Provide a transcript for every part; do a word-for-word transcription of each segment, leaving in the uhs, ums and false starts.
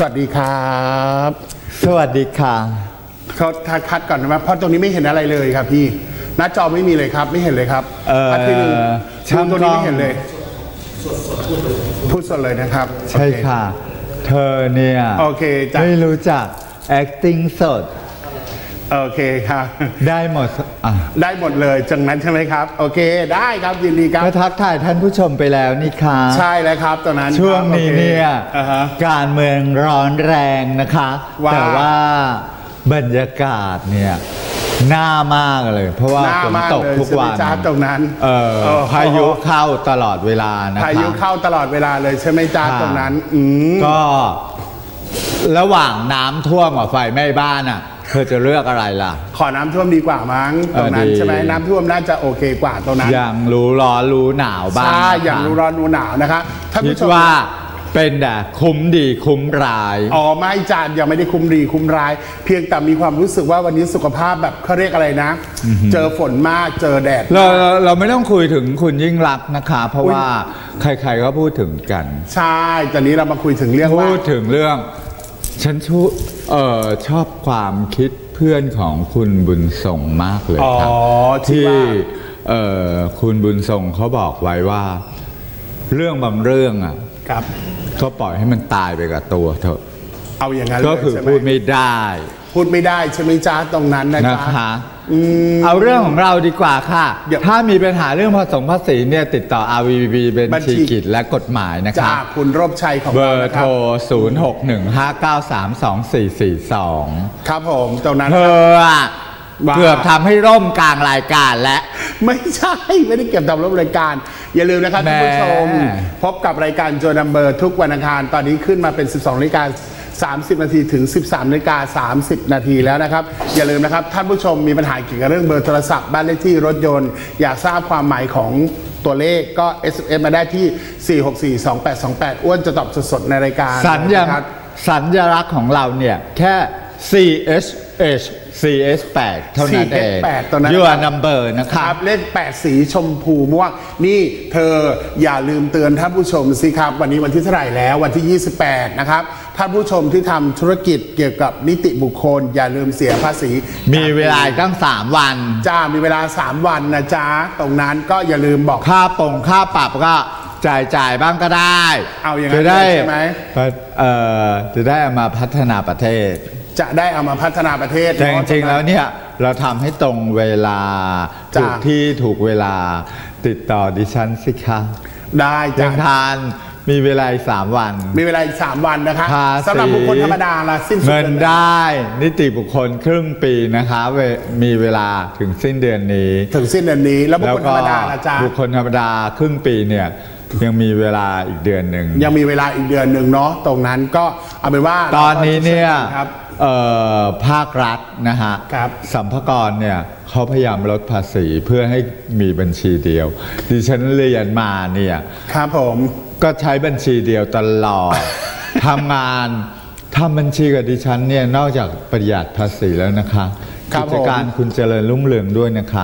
สวัสดีครับสวัสดีค่ะเขาคัดก่อนนะเพราะตรงนี้ไม่เห็นอะไรเลยครับพี่หน้าจอไม่มีเลยครับไม่เห็นเลยครับเออช่างตรงนี้ไม่เห็นเลยพูดสดเลยนะครับใช่ค่ะเธอเนี่ยโอเคไม่รู้จัก acting สดโอเคครับได้หมดได้หมดเลยจังนั้นใช่ไหมครับโอเคได้ครับยินดีครับก็ทักทายท่านผู้ชมไปแล้วนี่ค่ะใช่แล้วครับตอนนั้นช่วงนี้เนี่ยการเมืองร้อนแรงนะคะแต่ว่าบรรยากาศเนี่ยน่ามากเลยเพราะว่าฝนตกทุกวันตรงนั้นเออพายุเข้าตลอดเวลานะคะพายุเข้าตลอดเวลาเลยใช่ไหมจ้าตรงนั้นก็ระหว่างน้ำท่วมกับไฟไหม้บ้านอ่ะเธอจะเลือกอะไรล่ะขอน้ำท่วมดีกว่ามั้งตรงนั้นใช่ไหมน้ำท่วมน่าจะโอเคกว่าตรงนั้นอย่างรู้ร้อนรู้หนาวบ้างใช่อย่างรู้ร้อนรู้หนาวนะคะท่านผู้ชมว่าเป็นแต่คุ้มดีคุ้มร้ายอ๋อไม่จานยังไม่ได้คุ้มดีคุ้มร้ายเพียงแต่มีความรู้สึกว่าวันนี้สุขภาพแบบเขาเรียกอะไรนะเจอฝนมากเจอแดดเราเราไม่ต้องคุยถึงคุณยิ่งรักนะคะเพราะว่าใครๆก็พูดถึงกันใช่ตอนนี้เรามาคุยถึงเรื่องพูดถึงเรื่องฉันชูเอ่อชอบความคิดเพื่อนของคุณบุญส่งมากเลยครับที่เอ่อคุณบุญส่งเขาบอกไว้ว่าเรื่องบางเรื่องอ่ะครับก็ปล่อยให้มันตายไปกับตัวเถอะเอาอย่างนั้นก็คือพูดไม่ได้พูดไม่ได้ใช่ไหมจ้าตรงนั้นนะจ๊ะนะคะเอาเรื่องของเราดีกว่าค่ะถ้ามีปัญหาเรื่องผสมภาษีเนี่ยติดต่อ อาร์ วี บี บัญชีกิจและกฎหมายนะคะจากคุณรบชัยของเบอร์โทรศูนย์ หก หนึ่ง ห้า เก้า สาม สอง สี่ สี่ สองครับผมตรงนั้นเธอเกือบทำให้ร่มกลางรายการและไม่ใช่ไม่ได้เก็บทำร่มรายการอย่าลืมนะครับท่านผู้ชมพบกับรายการโจนัมเบอร์ทุกวันอังคารตอนนี้ขึ้นมาเป็น สิบสองนาฬิกาสามสิบนาทีถึง สิบสามนาฬิกาสามสิบนาทีแล้วนะครับอย่าลืมนะครับท่านผู้ชมมีปัญหาเกี่ยวกับเรื่องเบอร์โทรศัพท์บ้านเลขที่รถยนต์อยากทราบความหมายของตัวเลขก็ เอส เอ็ม เอส มาได้ที่สี่ หก สี่ สอง แปด สอง แปดอ้วนจะตอบสดๆในรายการสัญญาสัญลักษณ์ของเราเนี่ยแค่ ซี เอช เอช ซี เอส แปด เท่านั้นเองยูอาร์นัมเบอร์นะครับเลขแปดสีชมพูม่วงนี่เธออย่าลืมเตือนท่านผู้ชมสิครับวันนี้วันที่เท่าไหร่แล้ววันที่ยี่สิบแปดนะครับท่านผู้ชมที่ทำธุรกิจเกี่ยวกับนิติบุคคลอย่าลืมเสียภาษีมีเวลาตั้งสามวันจ้ามีเวลาสามวันนะจ๊ะตรงนั้นก็อย่าลืมบอกค่าปงค่าปรับก็จ่ายจ่ายบ้างก็ได้เอาอย่างนั้นใช่ไหมเอ่อจะได้เอามาพัฒนาประเทศจะได้เอามาพัฒนาประเทศแต่จริงๆแล้วเนี่ยเราทำให้ตรงเวลาถูกที่ถูกเวลาติดต่อดิฉันสิคะได้จังทานมีเวลาสามวันมีเวลาอีกสามวันนะคะสำหรับบุคคลธรรมดาละสิ้นสุดเงินได้นิติบุคคลครึ่งปีนะคะมีเวลาถึงสิ้นเดือนนี้ถึงสิ้นเดือนนี้แล้วบุคคลธรรมดาละจ้าบุคคลธรรมดาครึ่งปีเนี่ยยังมีเวลาอีกเดือนหนึ่งยังมีเวลาอีกเดือนหนึ่งเนาะตรงนั้นก็เอาเป็นว่าตอนนี้เนี่ยภาครัฐนะฮะสัมภากระเนี่ยเขาพยายามลดภาษีเพื่อให้มีบัญชีเดียวดิฉันเรียนมาเนี่ยครับผมก็ใช้บัญชีเดียวตลอด ทำงานทำบัญชีกับดิฉันเนี่ยนอกจากประหยัดภาษีแล้วนะคะกิจการคุณเจริญรุ่งเรืองด้วยนะคะ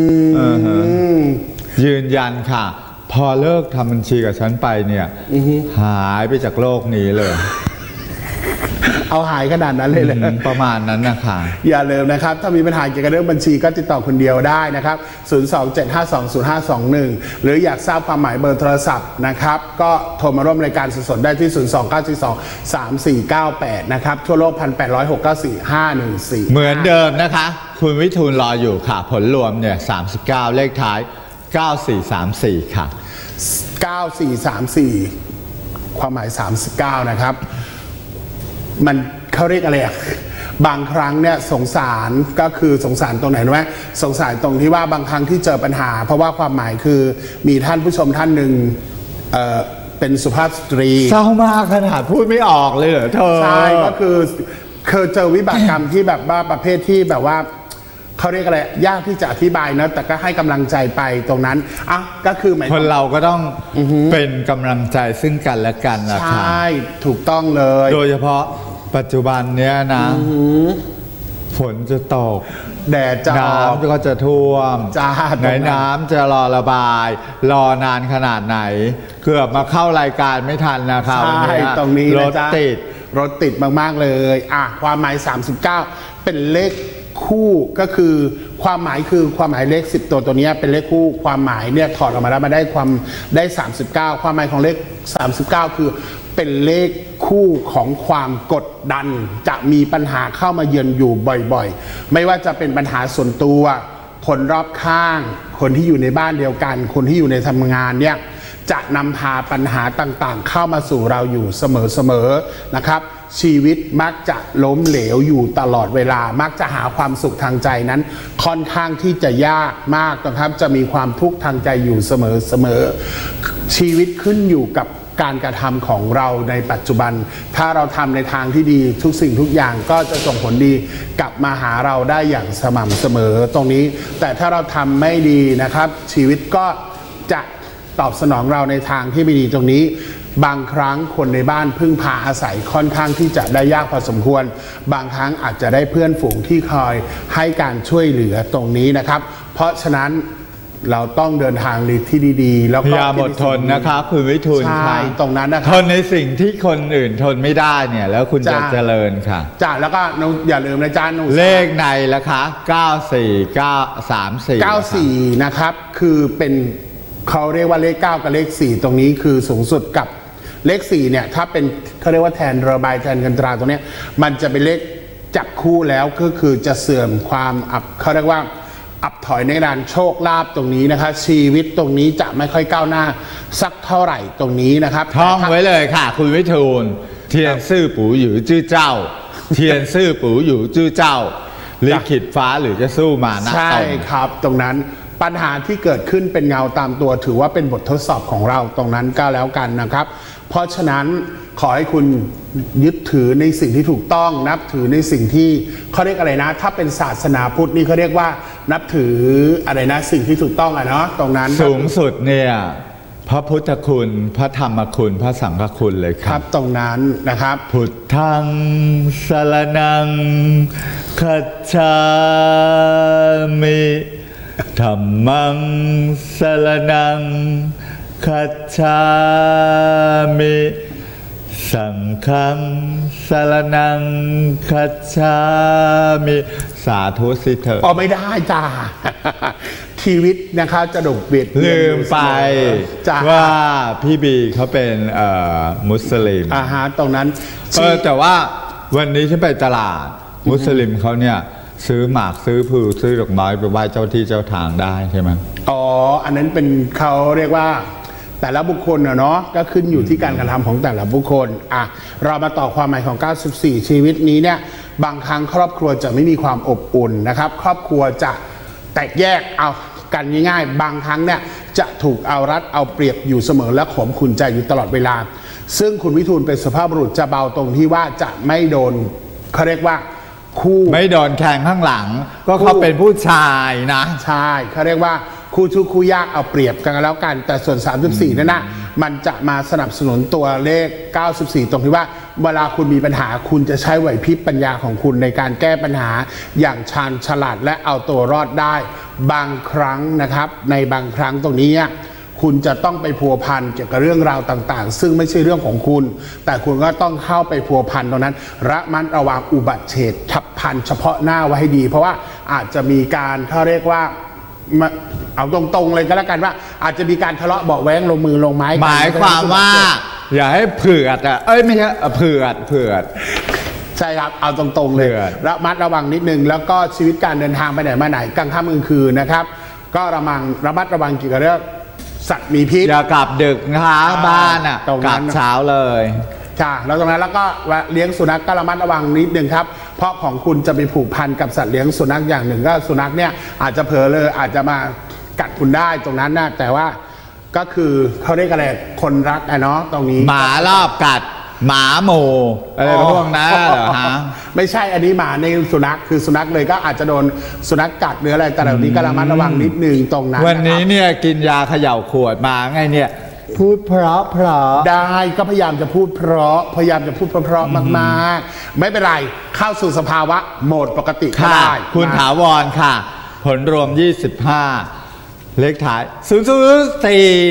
ยืนยันค่ะพอเลิกทำบัญชีกับฉันไปเนี่ยหายไปจากโลกนี้เลยเอาหายขนาดนั้นเลยเลยประมาณนั้นนะคะอย่าลืมนะครับถ้ามีปัญหาเกี่ยวกับเรื่องบัญชีก็ติดต่อคนเดียวได้นะครับศูนย์ สอง เจ็ด ห้า สอง ศูนย์ ห้า สอง หนึ่งหรืออยากทราบความหมายเบอร์โทรศัพท์นะครับก็โทรมาร่วมรายการสดๆได้ที่ศูนย์ สอง เก้า สี่ สอง สาม สี่ เก้า แปดนะครับทั่วโลก หนึ่ง แปด หก เก้า สี่ ห้า หนึ่ง สี่เหมือนเดิมนะคะคุณวิทูลรออยู่ค่ะผลรวมเนี่ยสามสิบเก้าเลขท้ายเก้า สี่ สาม สี่ค่ะเก้า สี่ สาม สี่ความหมายสามสิบเก้านะครับมันเขาเรียกอะไรอ่ะบางครั้งเนี่ยสงสารก็คือสงสารตรงไหนรู้ไหมสงสารตรงที่ว่าบางครั้งที่เจอปัญหาเพราะว่าความหมายคือมีท่านผู้ชมท่านหนึ่งเอ่อเป็นสุภาพสตรีเศร้ามากขนาดพูดไม่ออกเลยเหรอเธอใช่ก็คือเคยเจอวิบากกรรมที่แบบว่าประเภทที่แบบว่าเขาเรียกอะไรยากที่จะอธิบายนะแต่ก็ให้กำลังใจไปตรงนั้นอ่ะก็คือหมายคนเราก็ต้องเป็นกำลังใจซึ่งกันและกันนะคะใช่ถูกต้องเลยโดยเฉพาะปัจจุบันเนี้ยนะฝนจะตกแดดจะน้ำก็จะท่วมไหนน้ำจะรอระบายรอนานขนาดไหนเกือบมาเข้ารายการไม่ทันนะครับใช่ตรงนี้รถติดรถติดมากๆเลยอ่ะความหมายสามสิบเก้าเป็นเลขคู่ก็คือความหมายคือความหมายเลขสิบตัวตัวนี้เป็นเลขคู่ความหมายเนี่ยถอดออกมาแล้วมาได้ความได้สามสิบเก้าความหมายของเลขสามสิบเก้าคือเป็นเลขคู่ของความกดดันจะมีปัญหาเข้ามาเยือนอยู่บ่อยๆไม่ว่าจะเป็นปัญหาส่วนตัวคนรอบข้างคนที่อยู่ในบ้านเดียวกันคนที่อยู่ในทำงานเนี่ยจะนำพาปัญหาต่างๆเข้ามาสู่เราอยู่เสมอๆนะครับชีวิตมักจะล้มเหลวอยู่ตลอดเวลามักจะหาความสุขทางใจนั้นค่อนข้างที่จะยากมากนะครับจะมีความทุกข์ทางใจอยู่เสมอๆชีวิตขึ้นอยู่กับการกระทำของเราในปัจจุบันถ้าเราทำในทางที่ดีทุกสิ่งทุกอย่างก็จะส่งผลดีกลับมาหาเราได้อย่างสม่ำเสมอตรงนี้แต่ถ้าเราทำไม่ดีนะครับชีวิตก็จะตอบสนองเราในทางที่ไม่ดีตรงนี้บางครั้งคนในบ้านพึ่งพาอาศัยค่อนข้างที่จะได้ยากพอสมควรบางครั้งอาจจะได้เพื่อนฝูงที่คอยให้การช่วยเหลือตรงนี้นะครับเพราะฉะนั้นเราต้องเดินทางที่ดีๆแล้วก็พยายามอดทนนะครับคุณวิทูลใช่ตรงนั้นนะครับทนในสิ่งที่คนอื่นทนไม่ได้เนี่ยแล้วคุณจะเจริญค่ะจ้าแล้วก็อย่าลืมนะจ้าเลขในละคะเก้า สี่ เก้า สาม สี่ เก้า สี่นะครับคือเป็นเขาเรียกว่าเลขเก้ากับเลขสี่ตรงนี้คือสูงสุดกับเลขสี่เนี่ยถ้าเป็นเขาเรียกว่าแทนระบายแทนกันตราตรงนี้มันจะเป็นเลขจับคู่แล้วก็คือจะเสื่อมความอับเขาเรียกว่าอับถอยในด้านโชคลาภตรงนี้นะคะชีวิตตรงนี้จะไม่ค่อยก้าวหน้าสักเท่าไหร่ตรงนี้นะครับท่องไว้เลยค่ะคุณวิทูลเทียนซื่อปูหยู่จื้อเจ้าเทียนซื่อปูหยู่จื้อเจ้าลิขิตฟ้าหรือจะสู้มานะใช่ครับตรงนั้นปัญหาที่เกิดขึ้นเป็นเงาตามตัวถือว่าเป็นบททดสอบของเราตรงนั้นก็แล้วกันนะครับเพราะฉะนั้นขอให้คุณยึดถือในสิ่งที่ถูกต้องนับถือในสิ่งที่เขาเรียกอะไรนะถ้าเป็นศาสนาพุทธนี่เขาเรียกว่านับถืออะไรนะสิ่งที่ถูกต้องอะเนาะตรงนั้นสูงสุดเนี่ยพระพุทธคุณพระธรรมคุณพระสังฆคุณเลยครับตรงนั้นนะครับพุทธังสรณังคัจฉามิธัมมังสรณังคัจฉามิสังฆังสรณังคัจฉามิสาธุสิเถอะอ๋อไม่ได้จ้าชีวิตนะครับจะดกเบียดลืมไปว่าพี่บีเขาเป็นมุสลิมอาหารตรงนั้นเออแต่ว่าวันนี้ฉันไปตลาดมุสลิมเขาเนี่ยซื้อหมากซื้อผูซื้อดอกไม้ไปไหว้เจ้าที่เจ้าทางได้ใช่ไหมอ๋ออันนั้นเป็นเขาเรียกว่าแต่ละบุคคลเนาะก็ขึ้นอยู่ที่การกระทำของแต่ละบุคคลอ่ะเรามาต่อความหมายของเก้าสิบสี่ชีวิตนี้เนี่ยบางครั้งครอบครัวจะไม่มีความอบอุ่นนะครับครอบครัวจะแตกแยกเอากันง่ายๆบางครั้งเนี่ยจะถูกเอารัดเอาเปรียบอยู่เสมอและข่มขุนใจอยู่ตลอดเวลาซึ่งคุณวิทูลเป็นสุภาพบุรุษจะเบาตรงที่ว่าจะไม่โดนเขาเรียกว่าคู่ไม่โดนแข่งข้างหลังก็เขาเป็นผู้ชายนะใช่เขาเรียกว่าคู่ชู้คู่ยากเอาเปรียบกันแล้วกันแต่ส่วนสามสิบสี่นั่นนะมันจะมาสนับสนุนตัวเลขเก้าสิบสี่ตรงที่ว่าเวลาคุณมีปัญหาคุณจะใช้ไหวพริบปัญญาของคุณในการแก้ปัญหาอย่างชาญฉลาดและเอาตัวรอดได้บางครั้งนะครับในบางครั้งตรงนี้คุณจะต้องไปพัวพันเกี่ยวกับเรื่องราวต่างๆซึ่งไม่ใช่เรื่องของคุณแต่คุณก็ต้องเข้าไปพัวพันตรงนั้นระมัดระวังอุบัติเหตุฉับพลันเฉพาะหน้าไว้ให้ดีเพราะว่าอาจจะมีการเขาเรียกว่าเอาตรงๆเลยก็แล้วกันว่าอาจจะมีการทะเลาะเบาะแว้งลงมือลงไม้หมายความว่าอย่าให้เผือดอ่ะเอ้ยไม่ใช่เผือดเผือดใช่ครับเอาตรงๆเลยระมัดระวังนิดนึงแล้วก็ชีวิตการเดินทางไปไหนมาไหนกลางค่ำกลางคืนนะครับก็ระมังระมัดระวังเกี่ยวกับเรื่องสัตว์มีพิษอย่ากลับดึกนะคะบ้านอ่ะกลับเช้าเลยค่ะแล้วตรงนั้นแล้วก็เลี้ยงสุนัขก็ระมัดระวังนิดนึงครับเพราะของคุณจะไปผูกพันกับสัตว์เลี้ยงสุนัขอย่างหนึ่งก็สุนัขเนี่ยอาจจะเผลอเลยอาจจะมากัดคุณได้ตรงนั้นนะแต่ว่าก็คือเขาเรียกอะไรคนรักอะเนาะตรงนี้หมารอบกัดหมาโมอะไรพวกนั้นเหรอฮะไม่ใช่อันนี้หมาในสุนัขคือสุนัขเลยก็อาจจะโดนสุนัขกัดหรืออะไรแต่เหล่านี้ก็ระมัดระวังนิดนึงตรงนั้นวันนี้เนี่ยกินยาเขย่าขวดมาไงเนี่ยพูดเพราะเพราะได้ก็พยายามจะพูดเพราะพยายามจะพูดเพราะมากๆไม่เป็นไรเข้าสู่สภาวะโหมดปกติก็ได้คุณถาวรค่ะผลรวมยี่สิบห้าเลขท้ายศูนย์ ศูนย์ สี่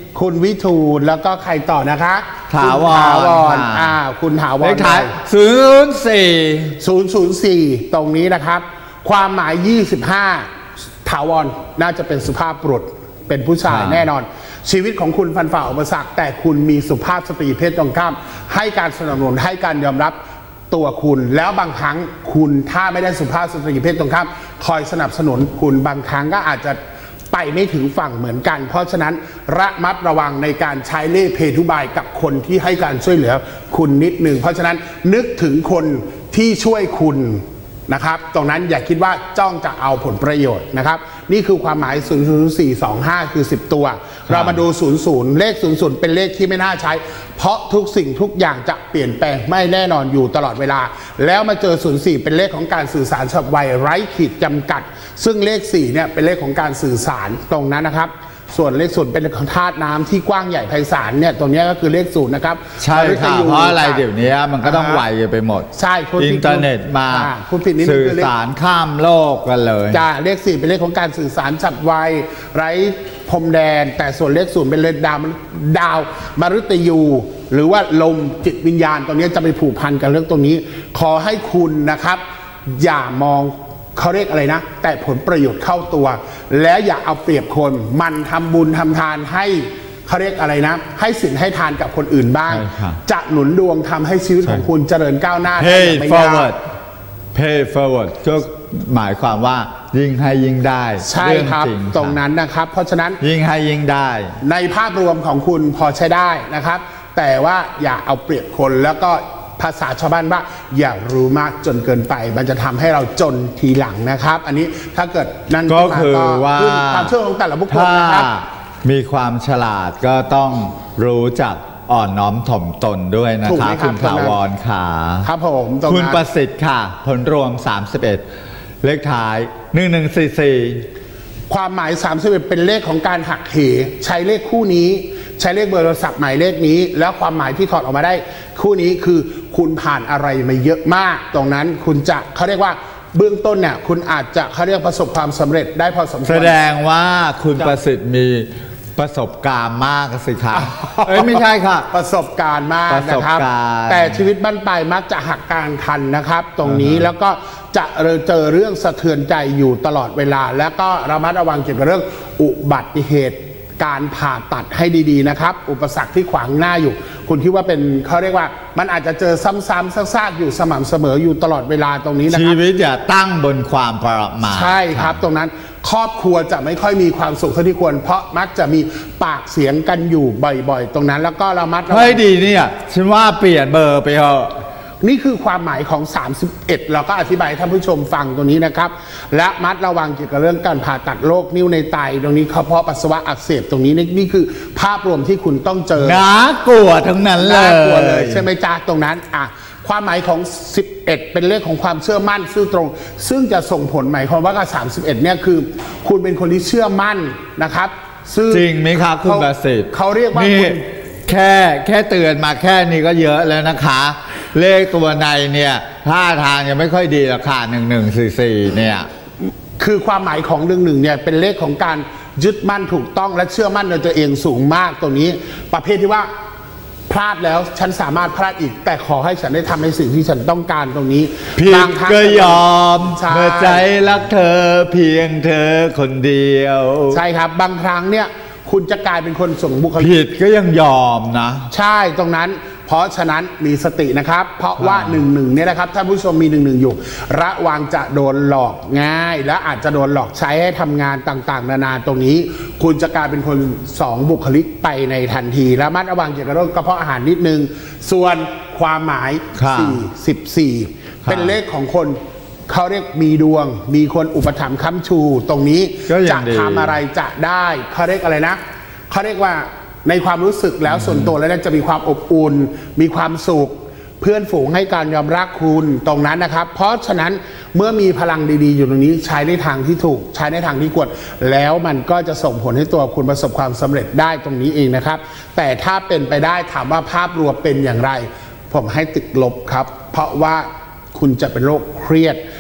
คุณวิทูลแล้วก็ใครต่อนะคะถาวรคุณถาวรอ่าคุณถาวรเลขท้ายศูนย์สี่ศูนย์ศูนย์สี่ตรงนี้นะครับ ความหมายยี่สิบห้าถาวรน่าจะเป็นสุภาพบุรุษเป็นผู้ชายแน่นอน ชีวิตของคุณฟันฝ่าอุปสรรคแต่คุณมีสุภาพสตรีเพศตรงข้ามให้การสนับสนุนให้การยอมรับตัวคุณแล้วบางครั้งคุณถ้าไม่ได้สุภาพสตรีเพศตรงข้ามคอยสนับสนุนคุณบางครั้งก็อาจจะไปไม่ถึงฝั่งเหมือนกันเพราะฉะนั้นระมัดระวังในการใช้เล่ห์เพทุบายกับคนที่ให้การช่วยเหลือคุณนิดหนึ่งเพราะฉะนั้นนึกถึงคนที่ช่วยคุณนะครับตรงนั้นอย่าคิดว่าจ้องจะเอาผลประโยชน์นะครับนี่คือความหมายศูนย์ ศูนย์ สี่ สอง ห้าคือสิบตัวเรามาดูศูนย์ ศูนย์เลขศูนย์ ศูนย์เป็นเลขที่ไม่น่าใช้เพราะทุกสิ่งทุกอย่างจะเปลี่ยนแปลงไม่แน่นอนอยู่ตลอดเวลาแล้วมาเจอศูนย์ สี่เป็นเลขของการสื่อสารฉับไวไร้ขีดจำกัดซึ่งเลขสี่เนี่ยเป็นเลขของการสื่อสารตรงนั้นนะครับส่วนเลขศูนย์เป็นของธาตุน้ำที่กว้างใหญ่ไพศาลเนี่ยตรงนี้ก็คือเลขศูนย์นะครับใช่ค่ะเพราะอะไรเดี๋ยวนี้มันก็ต้องไวไปหมดใช่อินเทอร์เน็ตมาสื่อสารข้ามโลกกันเลยจ้าเลขสี่เป็นเลขของการสื่อสารฉับไวไร้พรมแดนแต่ส่วนเลขศูนย์เป็นเลขดาวดาวมฤตยูหรือว่าลมจิตวิญญาณตรงนี้จะไปผูกพันกับเรื่องตรงนี้ขอให้คุณนะครับอย่ามองเขาเรียกอะไรนะแต่ผลประโยชน์เข้าตัวและอย่าเอาเปรียบคนมันทำบุญทำทานให้เขาเรียกอะไรนะให้สินให้ทานกับคนอื่นบ้างจะหนุนดวงทำให้ชีวิตของคุณเจริญก้าวหน้า Pay forward Pay forward ก็หมายความว่ายิ่งให้ยิ่งได้ใช่ครับตรงนั้นนะครับเพราะฉะนั้นยิ่งให้ยิ่งได้ในภาพรวมของคุณพอใช้ได้นะครับแต่ว่าอย่าเอาเปรียบคนแล้วก็ภาษาชาวบ้านว่าอย่ารู้มากจนเกินไปมันจะทำให้เราจนทีหลังนะครับอันนี้ถ้าเกิดนั่นก็คือว่าความเชื่อของแต่ละบุคคลนะครับมีความฉลาดก็ต้องรู้จักอ่อนน้อมถ่อมตนด้วยนะคะคุณถาวรค่ะครับผมคุณประสิทธิ์ค่ะผลรวมสามสิบเอ็ดเลขท้ายหนึ่ง หนึ่ง สี่ สี่ความหมายสามสิบเอ็ดเป็นเลขของการหักเหใช้เลขคู่นี้ใช้เลขเบอร์โทรศัพท์หมายเลขนี้แล้วความหมายที่ถอดออกมาได้คู่นี้คือคุณผ่านอะไรมาเยอะมากตรงนั้นคุณจะเขาเรียกว่าเบื้องต้นเนี่ยคุณอาจจะเขาเรียกประสบความสำเร็จได้พอสมควรแสดงว่าคุณประสิทธิ์มีประสบการณ์มากสิคะเอ้ยไม่ใช่ค่ะประสบการณ์มากนะครับแต่ชีวิตบ้านปลายมักจะหักกลางทันนะครับตรงนี้แล้วก็จะเจอเรื่องสะเทือนใจอยู่ตลอดเวลาแล้วก็ระมัดระวังเกี่ยวกับเรื่องอุบัติเหตุการผ่าตัดให้ดีๆนะครับอุปสรรคที่ขวางหน้าอยู่คุณคิดว่าเป็นเขาเรียกว่ามันอาจจะเจอซ้ำๆซากๆอยู่สม่ำเสมออยู่ตลอดเวลาตรงนี้นะครับชีวิตอย่าตั้งบนความประมาทใช่ครับตรงนั้นครอบครัวจะไม่ค่อยมีความสุขเท่าที่ควรเพราะมักจะมีปากเสียงกันอยู่บ่อยๆตรงนั้นแล้วก็ระมัดระวังเฮ้ยดีเนี่ยฉันว่าเปลี่ยนเบอร์ไปเถอะนี่คือความหมายของสามสิบเอ็ดเราก็อธิบายท่านผู้ชมฟังตรงนี้นะครับและมัดระวังเกี่ยวกับเรื่องการผ่าตัดโรคนิ้วในไตตรงนี้กระเพาะปัสสาวะอักเสบตรงนี้นี่คือภาพรวมที่คุณต้องเจอน่ากลัวทั้งนั้นเลยน่ากลัวเลยใช่ไหมจ๊ะตรงนั้นอ่ะความหมายของสิบเอ็ดเป็นเลขของความเชื่อมั่นซื่อตรงซึ่งจะส่งผลหมายความว่ากับสามสิบเอ็ดเนี่ยคือคุณเป็นคนที่เชื่อมั่นนะครับจริงไหมครับคุณประสิทธิ์เขาเรียกว่าแค่แค่เตือนมาแค่นี้ก็เยอะแล้วนะคะเลขตัวในเนี่ยท่าทางยังไม่ค่อยดีราคาหนึ่งหนึ่งสี่สี่เนี่ยคือความหมายของหนึ่งหนึ่งเนี่ยเป็นเลขของการยึดมั่นถูกต้องและเชื่อมั่นในตัวเองสูงมากตรงนี้ประเภทที่ว่าพลาดแล้วฉันสามารถพลาดอีกแต่ขอให้ฉันได้ทำในสิ่งที่ฉันต้องการตรงนี้ผิดก็ยอมเมื่อใจรักเธอเพียงเธอคนเดียวใช่ครับบางครั้งเนี่ยคุณจะกลายเป็นคนส่งบุคลิกผิดก็ยังยอมนะใช่ตรงนั้นเพราะฉะนั้นมีสตินะครับเพราะว่าหนึ่งหนึ่งเนี่ยนะครับท่านผู้ชมมีหนึ่งหนึ่งอยู่ระวังจะโดนหลอกง่ายและอาจจะโดนหลอกใช้ให้ทำงานต่างๆนานาตรงนี้คุณจะกลายเป็นคนสองบุคลิกไปในทันทีและมัดระวังเกี่ยวกับเรื่องกระเพาะอาหารนิดนึงส่วนความหมายสี่สิบสี่เป็นเลขของคนเขาเรียกมีดวงมีคนอุปถัมภ์ค้ำชูตรงนี้จะทำอะไรจะได้เขาเรียกอะไรนะเขาเรียกว่าในความรู้สึกแล้วส่วนตัวแล้วจะมีความอบอุ่นมีความสุขเพื่อนฝูงให้การยอมรับคุณตรงนั้นนะครับเพราะฉะนั้นเมื่อมีพลังดีๆอยู่ตรงนี้ใช้ในทางที่ถูกใช้ในทางที่ควรแล้วมันก็จะส่งผลให้ตัวคุณประสบความสำเร็จได้ตรงนี้เองนะครับแต่ถ้าเป็นไปได้ถามว่าภาพรวมเป็นอย่างไรผมให้ติดลบครับเพราะว่าคุณจะเป็นโรคเครียด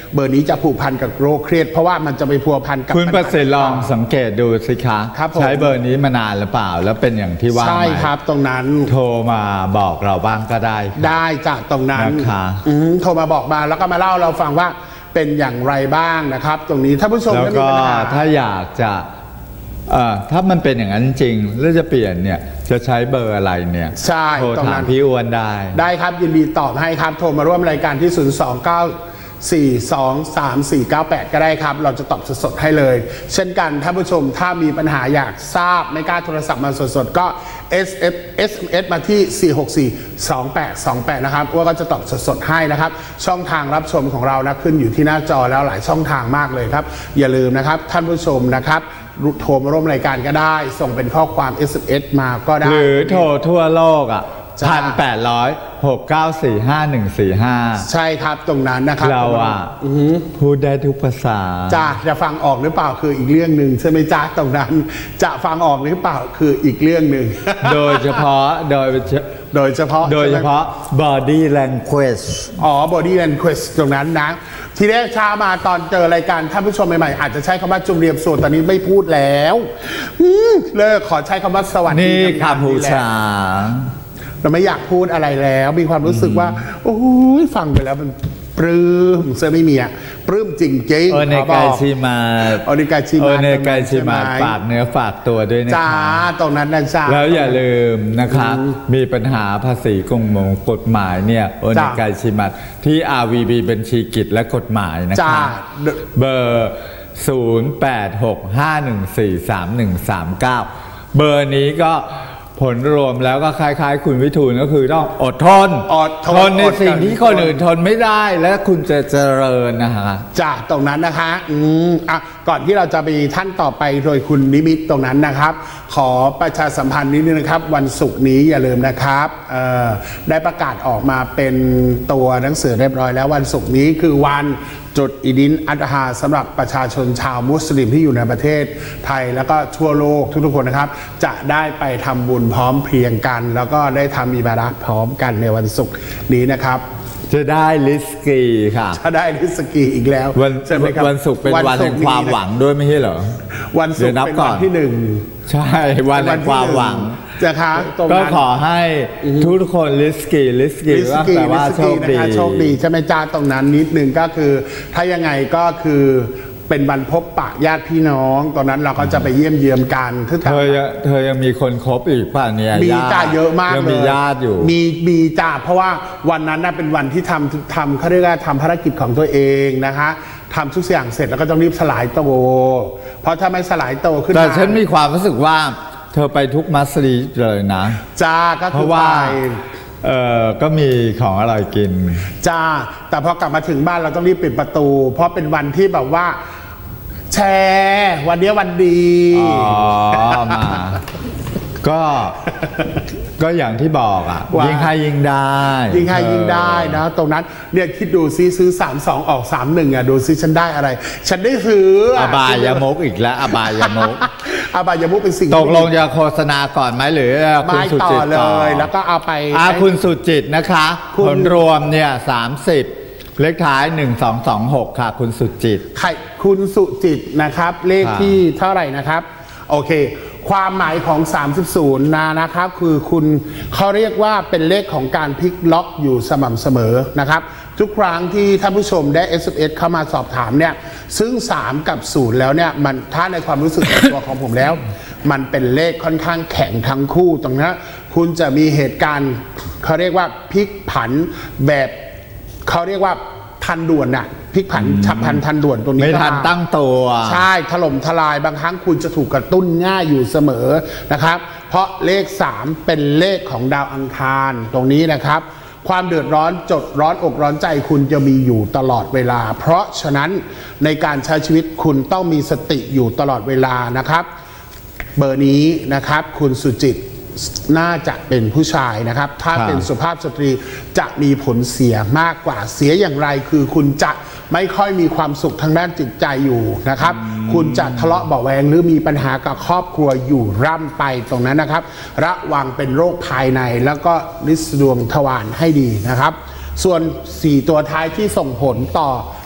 เบอร์นี้จะผูกพันกับโรคเครียดเพราะว่ามันจะไปพัวพันกับคุณประสิทธิ์ลองสังเกตดูสิคะใช้เบอร์นี้มานานหรือเปล่าแล้วเป็นอย่างที่ว่าไหมใช่ครับตรงนั้นโทรมาบอกเราบ้างก็ได้ได้จากตรงนั้นนะคะโทรมาบอกมาแล้วก็มาเล่าเราฟังว่าเป็นอย่างไรบ้างนะครับตรงนี้ถ้าผู้ชมแล้วก็ถ้าอยากจะถ้ามันเป็นอย่างนั้นจริงแล้วจะเปลี่ยนเนี่ยจะใช้เบอร์อะไรเนี่ยใช่โทรถามพี่อ้วนได้ได้ครับยินดีตอบให้ครับโทรมาร่วมรายการที่ศูนย์ สอง เก้า สี่ สอง สาม สี่ เก้า แปดก็ได้ครับเราจะตอบสดๆให้เลยเช่นกันท่านผู้ชมถ้ามีปัญหาอยากทราบไม่กล้าโทรศัพท์มาสดๆก็ เอส เอส เอส มาที่ สี่ หก สี่ สอง แปด สอง แปดนะครับว่าก็จะตอบสดๆให้นะครับช่องทางรับชมของเรานะขึ้นอยู่ที่หน้าจอแล้วหลายช่องทางมากเลยครับอย่าลืมนะครับท่านผู้ชมนะครับโทรมาร่วมรายการก็ได้ส่งเป็นข้อความ เอส เอ็ม เอส มาก็ได้หรือโทรทั่วโลกอ่ะพันแปดร้อยหกเก้าสี่ห้าหนึ่งสี่ห้าใช่ครับตรงนั้นนะครับเราอ่ะพูดได้ทุกภาษาจ้าจะฟังออกหรือเปล่าคืออีกเรื่องหนึ่งใช่ไหมจ้าตรงนั้นจะฟังออกหรือเปล่าคืออีกเรื่องหนึ่งโดยเฉพาะโดยโดยเฉพาะโดยเฉพาะ body language อ๋อ body language ตรงนั้นนะทีแรกช้ามาตอนเจอรายการท่านผู้ชมใหม่ๆอาจจะใช้คำว่าจุ่มเรียบสูตรตอนนี้ไม่พูดแล้วเลิกขอใช้คำว่าสวัสดีนี่ครับผู้ชาเราไม่อยากพูดอะไรแล้วมีความรู้สึกว่าโอ้ยฟังไปแล้วมันปลื้มเสื้อไม่มีอ่ะปลื้มจริงๆโอเนกายชิมาโอเนกายชิมาโอเนกายชิมาฝากเนื้อฝากตัวด้วยนะคะจ้าตรงนั้นนะจ้าแล้วอย่าลืมนะคะมีปัญหาภาษีกงมงกฎหมายเนี่ยโอเนกายชิมาที่ อาร์ วี บี บัญชีกิจและกฎหมายนะคะเบอร์ศูนย์ แปด หก ห้า หนึ่ง สี่ สาม หนึ่ง สาม เก้าเบอร์นี้ก็ผลรวมแล้วก็คล้ายๆคุณวิทูลก็คือต้องอดทนอดทนในสิ่งที่คนอื่นทนไม่ได้และคุณจะเจริญนะคะจากตรงนั้นนะคะอืมอ่ะก่อนที่เราจะไปท่านต่อไปโดยคุณนิมิตตรงนั้นนะครับขอประชาสัมพันธ์นิดนึงนะครับวันศุกร์นี้อย่าลืมนะครับได้ประกาศออกมาเป็นตัวหนังสือเรียบร้อยแล้ววันศุกร์นี้คือวันจุดอิดินอัตฮาสำหรับประชาชนชาวมุสลิมที่อยู่ในประเทศไทยแล้วก็ทั่วโลกทุกๆคนนะครับจะได้ไปทำบุญพร้อมเพรียงกันแล้วก็ได้ทำอิบาดะห์พร้อมกันในวันศุกร์นี้นะครับจะได้ลิสกีค่ะจะได้ลิสกีอีกแล้ววันวันศุกร์เป็นวันแห่งความหวังด้วยไม่ใช่เหรอวันศุกร์เป็นวันที่หนึ่งใช่วันแห่งความหวังนะคะก็ขอให้ทุกคนลิสกีลิสกีว่าแปลว่าโชคดีโชคดีใช่ไหมจ้าตรงนั้นนิดนึงก็คือถ้ายังไงก็คือเป็นวันพบปะญาติพี่น้องตอนนั้นเราก็จะไปเยี่ยมเยียมกันเธอเธอยังมีคนคบอีกป่ะเนี่ยมีจ้าเยอะมากเลยยังมีญาติอยู่มีมีจ้าเพราะว่าวันนั้นน่ะเป็นวันที่ทำทำเขาเรียกว่าทำภารกิจของตัวเองนะคะทำทุกอย่างเสร็จแล้วก็ต้องรีบสลายตัวเพราะถ้าไม่สลายตัวขึ้นมาแต่ฉันมีความรู้สึกว่าเธอไปทุกมัสยิดเลยนะจ้าก็คือว่าเออก็มีของอร่อยกินจ้าแต่พอกลับมาถึงบ้านเราต้องรีบปิดประตูเพราะเป็นวันที่แบบว่าแชร์วันนี้วันดีอ๋อมาก็ก็อย่างที่บอกอ่ะยิงให้ยิงได้ยิงให้ยิงได้นะตรงนั้นเนี่ยคิดดูซิซื้อสามสองออกสามหนึ่งอ่ะดูซิฉันได้อะไรฉันได้ซื้ออบายามกอีกแล้วอบายามกอบายามกเป็นสิ่งตกลงจะโฆษณาก่อนไหมหรือคุณสุจิตเลยแล้วก็เอาไปคุณสุจิตนะคะผลรวมเนี่ยสามสิบเลขท้ายหนึ่ง สอง สอง หกค่ะคุณสุจิตใครคุณสุจิตนะครับเลขที่เท่าไหร่นะครับโอเคความหมายของสามสิบนะนะครับคือคุณเขาเรียกว่าเป็นเลขของการพลิกล็อกอยู่สม่ำเสมอนะครับทุกครั้งที่ท่านผู้ชมได้ เอส เอ็ม เอส เข้ามาสอบถามเนี่ยซึ่งสามกับศูนย์แล้วเนี่ยมันถ้าในความรู้สึกในตัวของผมแล้วมันเป็นเลขค่อนข้างแข็งทั้งคู่ตรงนั้นคุณจะมีเหตุการณ์เขาเรียกว่าพลิกผันแบบเขาเรียกว่าทันด่วนน่ะพลิกผันฉับพลันทันด่วนตรงนี้ไม่ทันตั้งตัวใช่ถล่มทลายบางครั้งคุณจะถูกกระตุ้นง่ายอยู่เสมอนะครับเพราะเลขสามเป็นเลขของดาวอังคารตรงนี้นะครับความเดือดร้อนจดร้อนอกร้อนใจคุณจะมีอยู่ตลอดเวลาเพราะฉะนั้นในการใช้ชีวิตคุณต้องมีสติอยู่ตลอดเวลานะครับเบอร์นี้นะครับคุณสุจิตน่าจะเป็นผู้ชายนะครับถ้าเป็นสุภาพสตรีจะมีผลเสียมากกว่าเสียอย่างไรคือคุณจะไม่ค่อยมีความสุขทางด้านจิตใจอยู่นะครับคุณจะทะเลาะเบาะแวงหรือมีปัญหากับครอบครัวอยู่ร่ำไปตรงนั้นนะครับระวังเป็นโรคภายในแล้วก็ลิษดวงทวารให้ดีนะครับส่วนสี่ตัวท้ายที่ส่งผลต่อ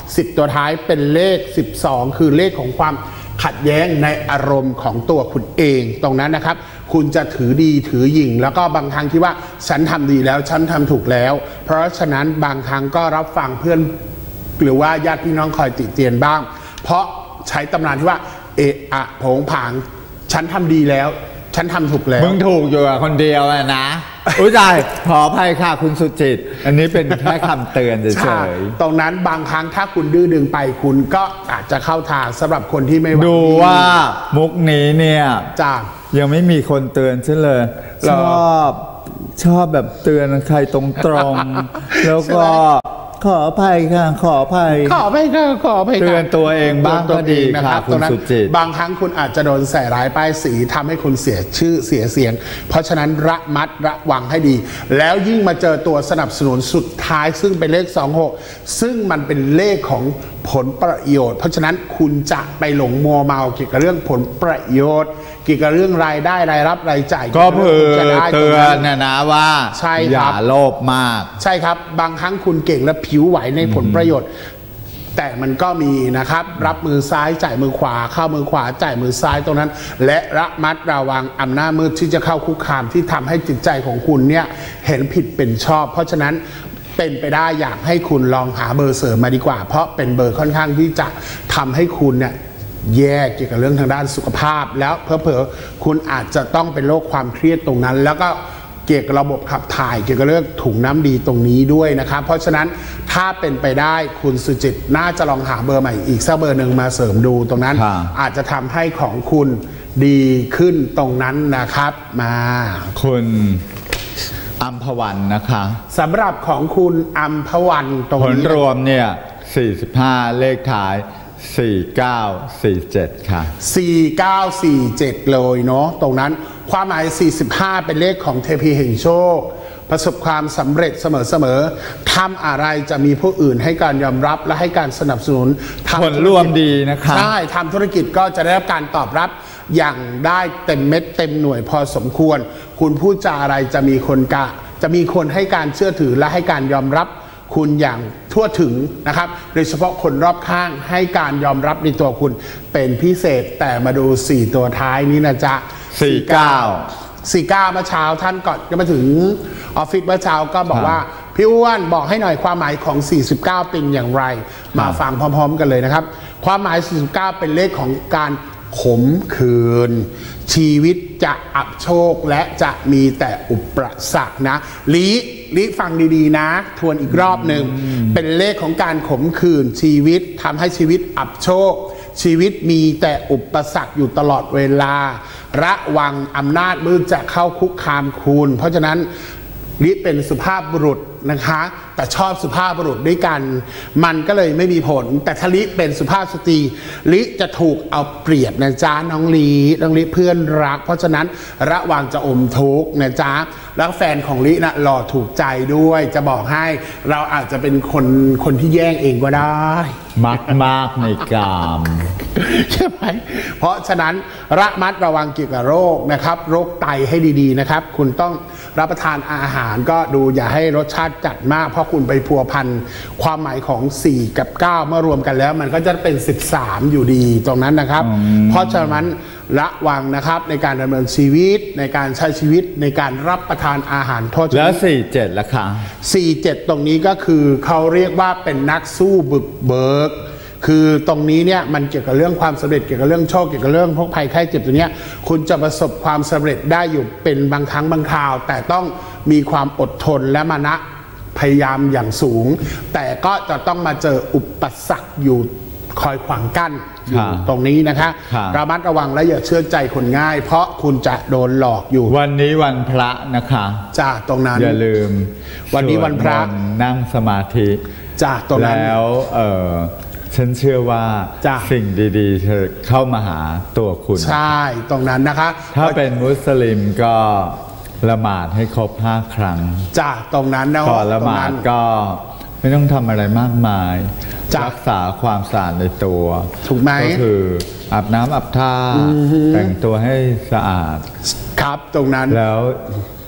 สิบตัวท้ายเป็นเลขสิบสองคือเลขของความขัดแย้งในอารมณ์ของตัวคุณเองตรงนั้นนะครับคุณจะถือดีถือหยิ่งแล้วก็บางครั้งคิดว่าฉันทำดีแล้วฉันทำถูกแล้วเพราะฉะนั้นบางครั้งก็รับฟังเพื่อนหรือว่าญาติพี่น้องคอยติเตียนบ้างเพราะใช้ตำนานที่ว่าเอะอะโผงผางฉันทำดีแล้วฉันทำถูกแล้วมึงถูกอยู่คนเดียวอะนะอุ้ยใจขออภัยค่ะคุณสุจิตอันนี้เป็นแค่คำเตือนเฉยๆตรงนั้นบางครั้งถ้าคุณดื้อดึงไปคุณก็อาจจะเข้าทางสำหรับคนที่ไม่ดูว่ามุกนี้เนี่ยจ้ายังไม่มีคนเตือนฉันเลยชอบชอบแบบเตือนใครตรงๆแล้วก็ขออภัยค่ะขออภัยขออภัยค่ะขออภัยเตือนตัวเองบ้างก็ดีค่ะคุณสุจิตบางครั้งคุณอาจจะโดนใส่ร้ายป้ายสีทำให้คุณเสียชื่อเสียเสียงเพราะฉะนั้นระมัดระวังให้ดีแล้วยิ่งมาเจอตัวสนับสนุนสุดท้ายซึ่งเป็นเลขสองหกซึ่งมันเป็นเลขของผลประโยชน์เพราะฉะนั้นคุณจะไปหลงมัวเมาเกี่ยวกับเรื่องผลประโยชน์เกี่ยวกับเรื่องรายได้รายรับรายจ่ายก็เพื่อเตือนนะนะว่าอย่าโลภมากใช่ครับบางครั้งคุณเก่งและผิวไหวในผลประโยชน์แต่มันก็มีนะครับรับมือซ้ายจ่ายมือขวาเข้ามือขวาจ่ายมือซ้ายตรงนั้นและระมัดระวังอำนาจมืดที่จะเข้าคุกคามที่ทำให้จิตใจของคุณเนี่ยเห็นผิดเป็นชอบเพราะฉะนั้นเป็นไปได้อยากให้คุณลองหาเบอร์เสริมมาดีกว่าเพราะเป็นเบอร์ค่อนข้างที่จะทำให้คุณเนี่ยแย่เกี่ยวกับเรื่องทางด้านสุขภาพแล้วเผลอๆคุณอาจจะต้องเป็นโรคความเครียดตรงนั้นแล้วก็เกี่ยวกับระบบขับถ่ายเกี่ยวกับเรื่องถุงน้ำดีตรงนี้ด้วยนะครับเพราะฉะนั้นถ้าเป็นไปได้คุณสุจิตน่าจะลองหาเบอร์ใหม่อีกสักเบอร์หนึ่งมาเสริมดูตรงนั้นอาจจะทำให้ของคุณดีขึ้นตรงนั้นนะครับมาคุณอัมพวันนะคะสำหรับของคุณอัมพวันตรงนี้ผลรวมเนี่ยสี่สิบห้าเลขท้ายสี่เก้าสี่เจ็ดค่ะสี่เก้าสี่เจ็ดเลยเนาะตรงนั้นความหมายสี่สิบห้าเป็นเลขของเทพีแห่งโชคประสบความสำเร็จเสมอๆทำอะไรจะมีผู้อื่นให้การยอมรับและให้การสนับสนุนผลรวมดีนะคะใช่ทำธุรกิจก็จะได้รับการตอบรับอย่างได้เต็มเม็ดเต็มหน่วยพอสมควรคุณพูดจาอะไรจะมีคนกะจะมีคนให้การเชื่อถือและให้การยอมรับคุณอย่างทั่วถึงนะครับโดยเฉพาะคนรอบข้างให้การยอมรับในตัวคุณเป็นพิเศษแต่มาดูสี่ตัวท้ายนี้นะจ๊ะสี่เก้าสี่เก้าเมื่อเช้าท่านก่อนจะมาถึงออฟฟิศเมื่อเช้าก็บอกว่าพี่อ้วนบอกให้หน่อยความหมายของสี่สิบเก้าเป็นอย่างไรมาฟังพร้อมๆกันเลยนะครับความหมายสี่สิบเก้าเป็นเลขของการขมขื่นชีวิตจะอับโชคและจะมีแต่อุปสรรคนะลิลิฟังดีๆนะทวนอีกรอบหนึ่งเป็นเลขของการขมขื่นชีวิตทำให้ชีวิตอับโชคชีวิตมีแต่อุปสรรคอยู่ตลอดเวลาระวังอำนาจมืดจะเข้าคุกคามคุณเพราะฉะนั้นลิเป็นสุภาพบุรุษนะคะแต่ชอบสุภาพบุรุษด้วยกันมันก็เลยไม่มีผลแต่ถ้าลิเป็นสุภาพสตรีลิจะถูกเอาเปรียบนะจ๊ะน้องลิน้องลิเพื่อนรักเพราะฉะนั้นระวังจะอมทุกข์นะจ๊ะแล้วแฟนของลินะหล่อถูกใจด้วยจะบอกให้เราอาจจะเป็นคนคนที่แย่งเองก็ได้มักมากในกามใช่ไหมเพราะฉะนั้นระมัดระวังเกี่ยวกับโรคนะครับโรคไตให้ดีๆนะครับคุณต้องรับประทานอาหารก็ดูอย่าให้รสชาติจัดมากเพราะคุณไปพัวพันความหมายของสี่กับเก้าเมื่อรวมกันแล้วมันก็จะเป็นสิบสามอยู่ดีตรงนั้นนะครับเพราะฉะนั้นระวังนะครับในการดำเนินชีวิตในการใช้ชีวิตในการรับประทานอาหารโทษแล้วสี่เจ็ดละค่ะสี่เจ็ดตรงนี้ก็คือเขาเรียกว่าเป็นนักสู้บึกเบิกคือตรงนี้เนี่ยมันเกี่ยวกับเรื่องความสำเร็จเกี่ยวกับเรื่องโชคเกี่ยวกับเรื่องพวกภัยไข้เจ็บตัวเนี้ยคุณจะประสบความสำเร็จได้อยู่เป็นบางครั้งบางคราวแต่ต้องมีความอดทนและมานะพยายามอย่างสูงแต่ก็จะต้องมาเจออุปสรรคอยู่คอยขวางกั้นอยู่ตรงนี้นะคะระมัดระวังและอย่าเชื่อใจคนง่ายเพราะคุณจะโดนหลอกอยู่วันนี้วันพระนะคะจ้าตรงนั้นอย่าลืมวันนี้วันพระนั่งสมาธิจ้าตรงนั้นแล้วเออฉันเชื่อว่าสิ่งดีๆเธอเข้ามาหาตัวคุณใช่ตรงนั้นนะคะถ้าเป็นมุสลิมก็ละหมาดให้ครบห้าครั้งจ้าตรงนั้นนะก่อนละหมาดก็ไม่ต้องทำอะไรมากมายรักษาความสะอาดในตัวถูกไหมก็คืออาบน้ำอาบท่าแต่งตัวให้สะอาดครับตรงนั้นแล้ว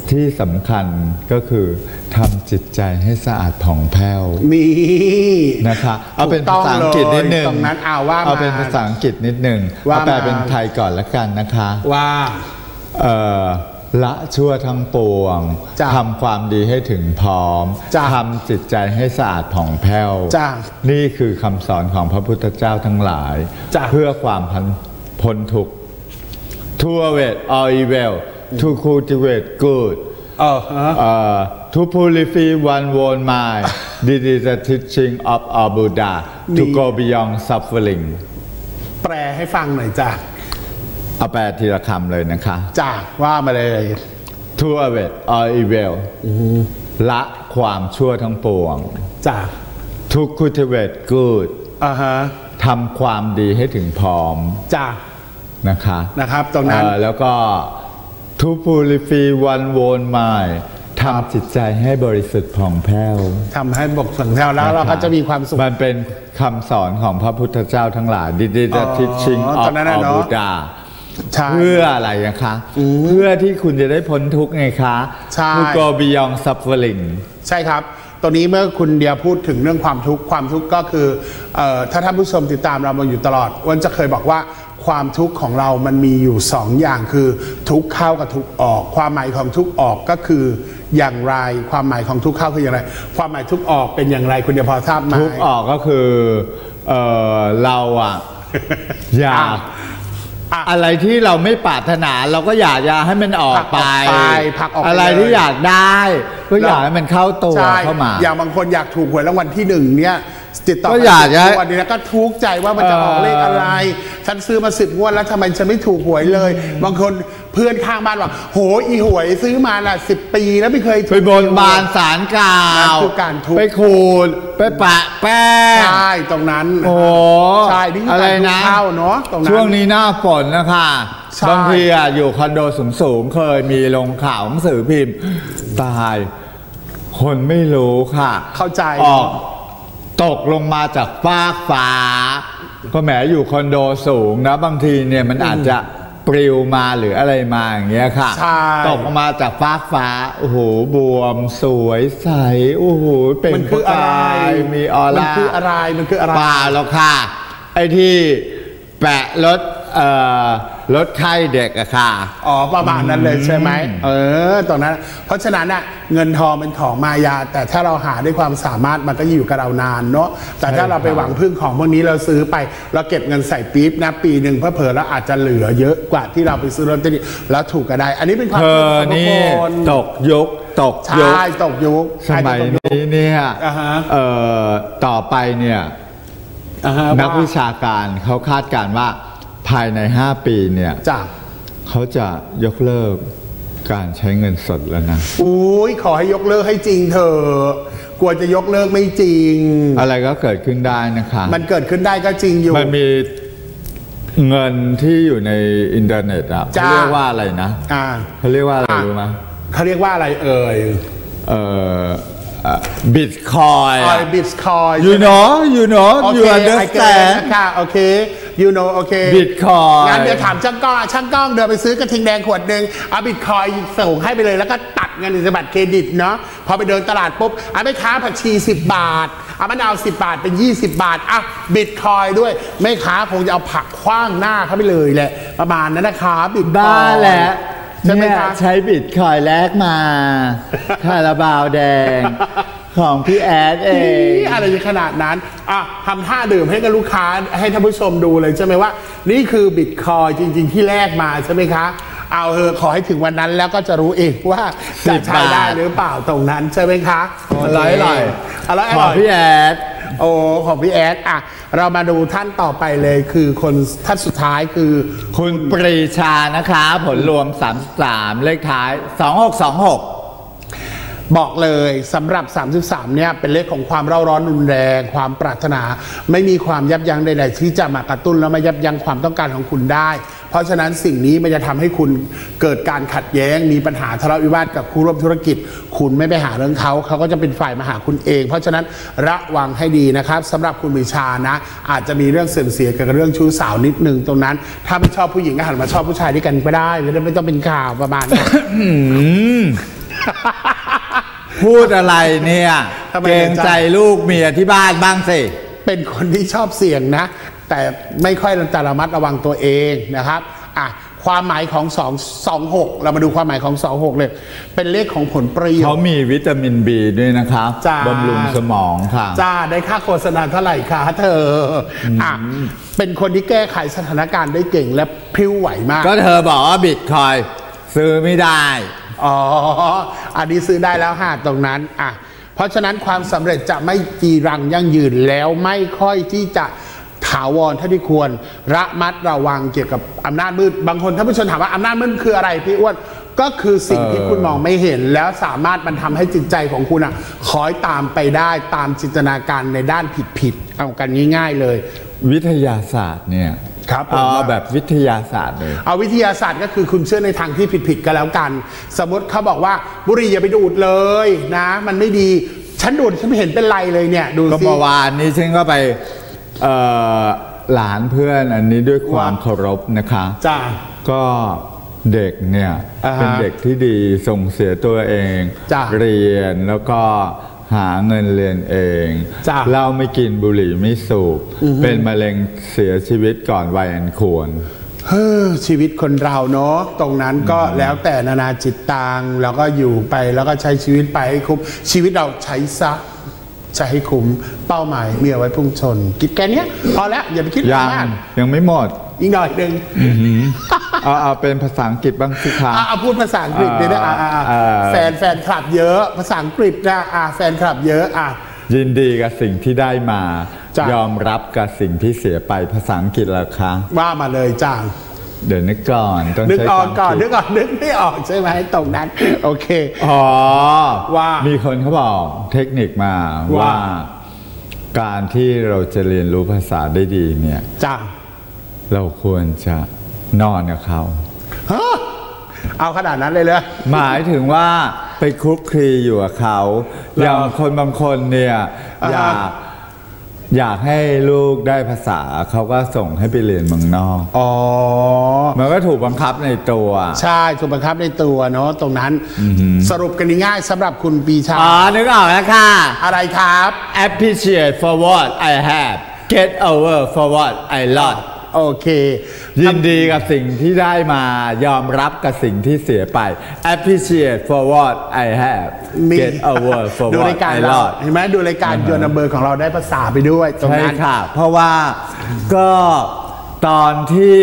ที่สำคัญก็คือทำจิตใจให้สะอาดผ่องแผ้วนี่นะคะเอาเป็นภาษาอังกฤษนิดนึงตรงนั้นเอาว่าเอาเป็นภาษาอังกฤษนิดนึงเอาแปลเป็นไทยก่อนละกันนะคะว่าเอ่อละชั่วทั้งปวงทำความดีให้ถึงพร้อมทำจิตใจให้สะอาดผ่องแผ้วนี่คือคำสอนของพระพุทธเจ้าทั้งหลายเพื่อความพ้นทุกข์ to avoid all evil to cultivate good uh, to purify one own mind this is the teaching of our Buddha to go beyond suffering แปลให้ฟังหน่อยจ้ะเอาแปลทีละคำเลยนะคะจ้ะว่ามาเลย to avoid all evil ละความชั่วทั้งปวงจ้ะ to cultivate good อ่าฮะทำความดีให้ถึงพร้อมจ้ะนะคะนะครับตรงนั้นแล้วก็ to purify one own mind ทำจิตใจให้บริสุทธิ์ผ่องแผ้วทำให้บกผ่องแผ้วแล้วเราก็จะมีความสุขมันเป็นคำสอนของพระพุทธเจ้าทั้งหลาย This is the teaching of our Buddha เพื่ออะไรนะคะเพื่อที่คุณจะได้พ้นทุกข์ไงคะ To go beyond suffering ใช่ครับตัวนี้เมื่อคุณเดียพูดถึงเรื่องความทุกข์ความทุกข์ก็คือเอ่อถ้าท่านผู้ชมติดตามเรามาอยู่ตลอดวันจะเคยบอกว่าความทุกข์ของเรามันมีอยู่สองอย่างคือทุกข์เข้ากับทุกข์ออกความหมายของทุกข์ออกก็คืออย่างไรความหมายของทุกข์เข้าคืออย่างไรความหมายทุกข์ออกเป็นอย่างไรคุณเดียพอทราบไหมทุกข์ออกก็คือเอ่อเราอะอยากอะไรที่เราไม่ปรารถนาเราก็อยากจะให้มันออกไปอะไรที่อยากได้ก็อยากให้มันเข้าตัวเข้ามาอย่างบางคนอยากถูกหวยรางวัลที่หนึ่งเนี่ยติดต่อก็อยากจะวันนี้ก็ทุกข์ใจว่ามันจะออกเลขอะไรฉันซื้อมาสิบงวดแล้วทำไมฉันไม่ถูกหวยเลยบางคนเพื่อนข้างบ้านบอกโหอีหวยซื้อมาละสิบปีแล้วไม่เคยถูกไปบนบานศาลกล่าวไปขูดไปปะแป้งใช่ตรงนั้นโอ้ใช่นี่อะไรนะเข้าเนาะตรงนั้นช่วงนี้หน้าฝนนะคะบางทีอ่ะอยู่คอนโดสูงๆเคยมีลงข่าวหนังสือพิมพ์ตายคนไม่รู้ค่ะเข้าใจออกตกลงมาจากฟากฟ้าก็แหมอยู่คอนโดสูงนะบางทีเนี่ยมันอาจจะปลิวมาหรืออะไรมาอย่างเงี้ยค่ะตกมาจากฟากฟ้าโอ้โหบวมสวยใสโอ้โหเป็นมันคืออะไรมีออร่ามันคืออะไรมันคืออะไรเปล่าหรอกค่ะไอ้ที่แปะรถเอ่อรถไข้เด็กอะค่ะอ๋อประมาณนั้นเลยใช่ไหมเออตรงนั้นเพราะฉะนั้นน่ะเงินทองเป็นของมายาแต่ถ้าเราหาด้วยความสามารถมันก็อยู่กับเรานานเนาะแต่ถ้าเราไปหวังพึ่งของพวกนี้เราซื้อไปเราเก็บเงินใส่ปี๊บนะปีหนึ่งเพื่อเผื่อแล้วอาจจะเหลือเยอะกว่าที่เราไปซื้อลอตเตอรี่แล้วถูกก็ได้อันนี้เป็นความเชื่อของทุกคนตกยุคตกยุคใช่ตกยุคสมัยนี้เนี่ยเอ่อต่อไปเนี่ยนักวิชาการเขาคาดการณ์ว่าภายในห้าปีเนี่ยเขาจะยกเลิกการใช้เงินสดแล้วนะอุ้ยขอให้ยกเลิกให้จริงเถอะกลัวจะยกเลิกไม่จริงอะไรก็เกิดขึ้นได้นะคะมันเกิดขึ้นได้ก็จริงอยู่มันมีเงินที่อยู่ในอินเทอร์เน็ตอ่ะเขาเรียกว่าอะไรนะเขาเรียกว่าอะไรรู้ไหมเขาเรียกว่าอะไรเอ่ยเอ่อบิตคอยน์บิตคอยน์ you know you know you understand ค่ะโอเค you know โอเคบิตคอยน์งั้นเดี๋ยวถามช่างกล้องช่างกล้องเดินไปซื้อกระทิงแดงขวดหนึ่งเอาบิตคอยน์ส่งให้ไปเลยแล้วก็ตัดเงินในบัตรเครดิตเนาะพอไปเดินตลาดปุ๊บเอาไม่ค้าผักชีสิบบาทเอามะนาวสิบบาทเป็นยี่สิบบาทอ่ะบิตคอยน์ด้วยไม่ค้าคงจะเอาผักคว้างหน้าเขาไปเลยแหละประมาณนั้นนะคะบิตคอยน์บ้าแหละเนี่ยใช้บิตคอยน์แลกมาคาราบาวแดงของพี่แอดเองอะไรขนาดนั้นอ่ะทำท่าดื่มให้กับลูกค้าให้ท่านผู้ชมดูเลยใช่ไหมว่านี่คือบิตคอยน์จริงๆที่แลกมาใช่ไหมคะเอาเถอะขอให้ถึงวันนั้นแล้วก็จะรู้เองว่าจะใช้ได้หรือเปล่าตรงนั้นใช่ไหมคะอร่อยอร่อยอร่อยของพี่แอดโอ้ของพี่แอดอ่ะเรามาดูท่านต่อไปเลยคือคนท่านสุดท้ายคือคุณปรีชานะคะผลรวมสามสิบสามเลขท้ายสองหกสองหกบอกเลยสำหรับสามสิบสามเนี่ยเป็นเลขของความเร่าร้อนรุนแรงความปรารถนาไม่มีความยับยั้งใดๆที่จะมากระตุ้นแล้วมายับยั้งความต้องการของคุณได้เพราะฉะนั้นสิ่งนี้มันจะทำให้คุณเกิดการขัดแย้งมีปัญหาทะเลาะวิวาทกับคู่ร่วมธุรกิจคุณไม่ไปหาเรื่องเขาเขาก็จะเป็นฝ่ายมาหาคุณเองเพราะฉะนั้นระวังให้ดีนะครับสำหรับคุณวิชานะอาจจะมีเรื่องเสื่อมเสียกับเรื่องชู้สาวนิดนึงตรงนั้นถ้าไม่ชอบผู้หญิงก็หันมาชอบผู้ชายด้วยกันก็ได้ไม่ต้องเป็นข่าวประมาณนั้นพูดอะไรเนี่ยเกรงใจลูกเมียที่บ้านบ้างสิเป็นคนที่ชอบเสี่ยงนะแต่ไม่ค่อยจะระมัดระวังตัวเองนะครับอ่ะความหมายของสอง สอง หกเรามาดูความหมายของสองหกเลยเป็นเลขของผลประโยชน์เขามีวิตามินบีด้วยนะครับบำรุงสมองค่ะจ้าได้ค่าโฆษณาเท่าไหร่คะเธออ่ะเป็นคนที่แก้ไขสถานการณ์ได้เก่งและพริ้วไหวมากก็เธอบอกว่าบิตคอยซื้อไม่ได้อ๋ออันนี้ซื้อได้แล้วหาตรงนั้นอ่ะเพราะฉะนั้นความสำเร็จจะไม่จีรังยั่งยืนแล้วไม่ค่อยที่จะถาวรเท่าที่ควรระมัดระวังเกี่ยวกับอำนาจมืดบางคนท่านผู้ชมถามว่าอำนาจมืดคืออะไรพี่อ้วนก็คือสิ่งที่คุณมองไม่เห็นแล้วสามารถมันทำให้จิตใจของคุณอ่ะคอยตามไปได้ตามจินตนาการในด้านผิดๆเอากันง่ายๆเลยวิทยาศาสตร์เนี่ยครับเอาแบบวิทยาศาสตร์เลยเอาวิทยาศาสตร์ก็คือคุณเชื่อในทางที่ผิดๆก็แล้วกันสมมติเขาบอกว่าบุหรี่อย่าไปดูดเลยนะมันไม่ดีฉันดูดฉันไม่เห็นเป็นไรเลยเนี่ยดูสิก็เมื่อวานนี้ฉันก็ไปหลานเพื่อนอันนี้ด้วยความเคารพนะคะจ้าก็เด็กเนี่ยเป็นเด็กที่ดีส่งเสียตัวเองเรียนแล้วก็หาเงินเรียนเองเหล้าไม่กินบุหรี่ไม่สูบเป็นมะเร็งเสียชีวิตก่อนวัยอันควรเฮ้อชีวิตคนเราเนาะตรงนั้นก็แล้วแต่นานาจิตตังแล้วก็อยู่ไปแล้วก็ใช้ชีวิตไปให้คุ้มชีวิตเราใช้ซะใช้ให้คุ้มเป้าหมายมีเอาไว้พุ่งชนคิดแค่นี้พอแล้วอย่าไปคิดมากยังไม่หมดอีกหน่อยหนึ่งเอาเอาเป็นภาษาอังกฤษบ้างสิคะเอาพูดภาษาอังกฤษเลยนะแฟนแฟนคลับเยอะภาษาอังกฤษนะแฟนคลับเยอะอ่ะยินดีกับสิ่งที่ได้มายอมรับกับสิ่งที่เสียไปภาษาอังกฤษละคะว่ามาเลยจ้าเดี๋ยวนึกก่อนต้องนึกออกก่อนนึกก่อนนึกไม่ออกใช่ไหมตรงนั้นโอเคอ๋อว่ามีคนเขาบอกเทคนิคมาว่าการที่เราจะเรียนรู้ภาษาได้ดีเนี่ยจ้าเราควรจะนอนกับเขาเอาขนาดนั้นเลยเลยหมายถึงว่าไปคลุกคลีอยู่กับเขาอย่างคนบางคนเนี่ยอยากอยากให้ลูกได้ภาษาเขาก็ส่งให้ไปเรียนเมืองนอกอ๋อมันก็ถูกบังคับในตัวใช่ถูกบังคับในตัวเนาะตรงนั้นสรุปกันง่ายๆสำหรับคุณปีชาอ๋อนึกออกแล้วค่ะอะไรครับ appreciate for what I have get over for what I lost โอเคยินดีกับสิ่งที่ได้มายอมรับกับสิ่งที่เสียไป appreciate for what I have get over for what I lost เห็นไหมดูรายการยูนัมเบอร์ของเราได้ภาษาไปด้วยตรงนั้นใช่ค่ะเพราะว่าก็ตอนที่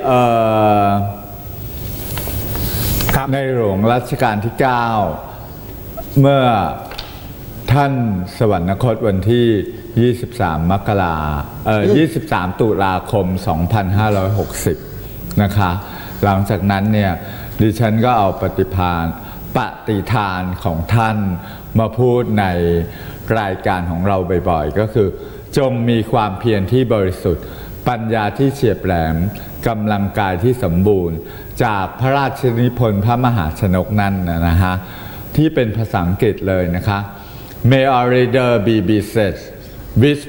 ในหลวงรัชกาลที่เก้าเมื่อท่านสวรรคตวันที่ยี่สิบสามมกราเอ่อยี่สิบสามตุลาคมสองพันห้าร้อยหกสิบนะคะหลังจากนั้นเนี่ยดิฉันก็เอาปฏิภาณปฏิทานของท่านมาพูดในรายการของเราบ่อยๆก็คือจงมีความเพียรที่บริสุทธิ์ปัญญาที่เฉียบแหลมกำลังกายที่สมบูรณ์จากพระราชนิพนธ์พระมหาชนกนั่นนะฮะที่เป็นภาษาอังกฤษเลยนะคะ May our reader be beset with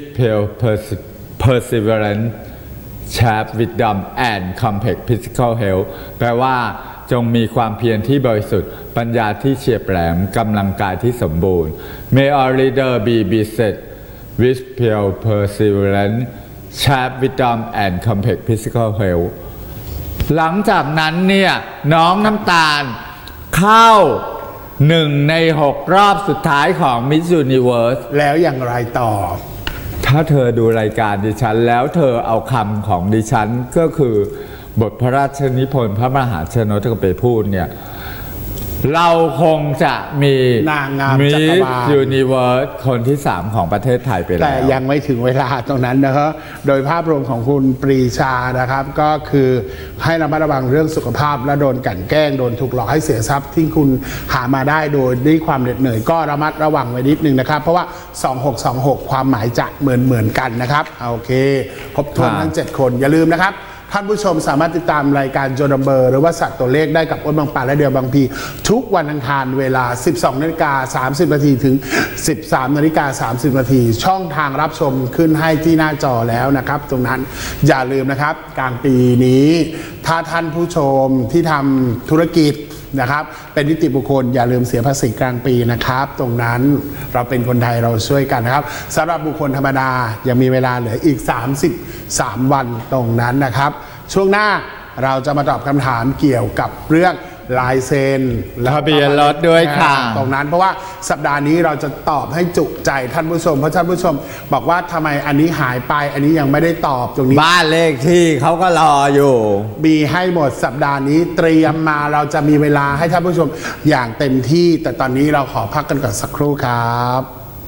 perseverance sharp wisdom and complex physical health แปลว่าจงมีความเพียรที่บริสุทธิ์ปัญญาที่เฉียบแหลมกำลังกายที่สมบูรณ์ May our reader be beset with perseverance sharp wisdom and complex physical health หลังจากนั้นเนี่ยน้องน้ำตาลเข้าหนึ่งในหกรอบสุดท้ายของ Miss Universe แล้วอย่างไรต่อถ้าเธอดูรายการดิฉันแล้วเธอเอาคำของดิฉันก็คือบทพระราชนิพนธ์พระมหาชนกไปพูดเนี่ยเราคงจะมีนางงามจักรวาลยูนิเวิร์สคนที่สามของประเทศไทยไปแล้วแต่ยังไม่ถึงเวลาตรงนั้นนะครับโดยภาพรวมของคุณปรีชานะครับก็คือให้ระมัดระวังเรื่องสุขภาพและโดนกลั่นแกล้งโดนถูกหลอกให้เสียทรัพย์ที่คุณหามาได้โดยด้วยความเหน็ดเหนื่อยก็ระมัดระวังไว้นิดนึงนะครับเพราะว่าสองหกสองหกความหมายจะเหมือนเหมือนกันนะครับโอเคครบถ้วนทั้งเจ็ดคนอย่าลืมนะครับท่านผู้ชมสามารถติดตามรายการโจนัมเบอร์หรือว่าสัตว์ตัวเลขได้กับอ้นบางปาและเดียวบางพีทุกวันอังคารเวลา สิบสองนาฬิกาสามสิบนาทีถึง สิบสามนาฬิกาสามสิบนาทีช่องทางรับชมขึ้นให้ที่หน้าจอแล้วนะครับตรงนั้นอย่าลืมนะครับกลางปีนี้ถ้าท่านผู้ชมที่ทำธุรกิจนะครับเป็นนิติบุคคลอย่าลืมเสียภาษีกลางปีนะครับตรงนั้นเราเป็นคนไทยเราช่วยกันนะครับสำหรับบุคคลธรรมดายังมีเวลาเหลืออีกสามสิบสามวันตรงนั้นนะครับช่วงหน้าเราจะมาตอบคำถามเกี่ยวกับเรื่องลายเซ็นทะเบียนรถด้วยค่ะตรงนั้นเพราะว่าสัปดาห์นี้เราจะตอบให้จุใจท่านผู้ชมเพราะท่านผู้ชมบอกว่าทำไมอันนี้หายไปอันนี้ยังไม่ได้ตอบตรงนี้บ้านเลขที่เขาก็รออยู่มีให้หมดสัปดาห์นี้เตรียมมาเราจะมีเวลาให้ท่านผู้ชมอย่างเต็มที่แต่ตอนนี้เราขอพักกันก่อนสักครู่ครับ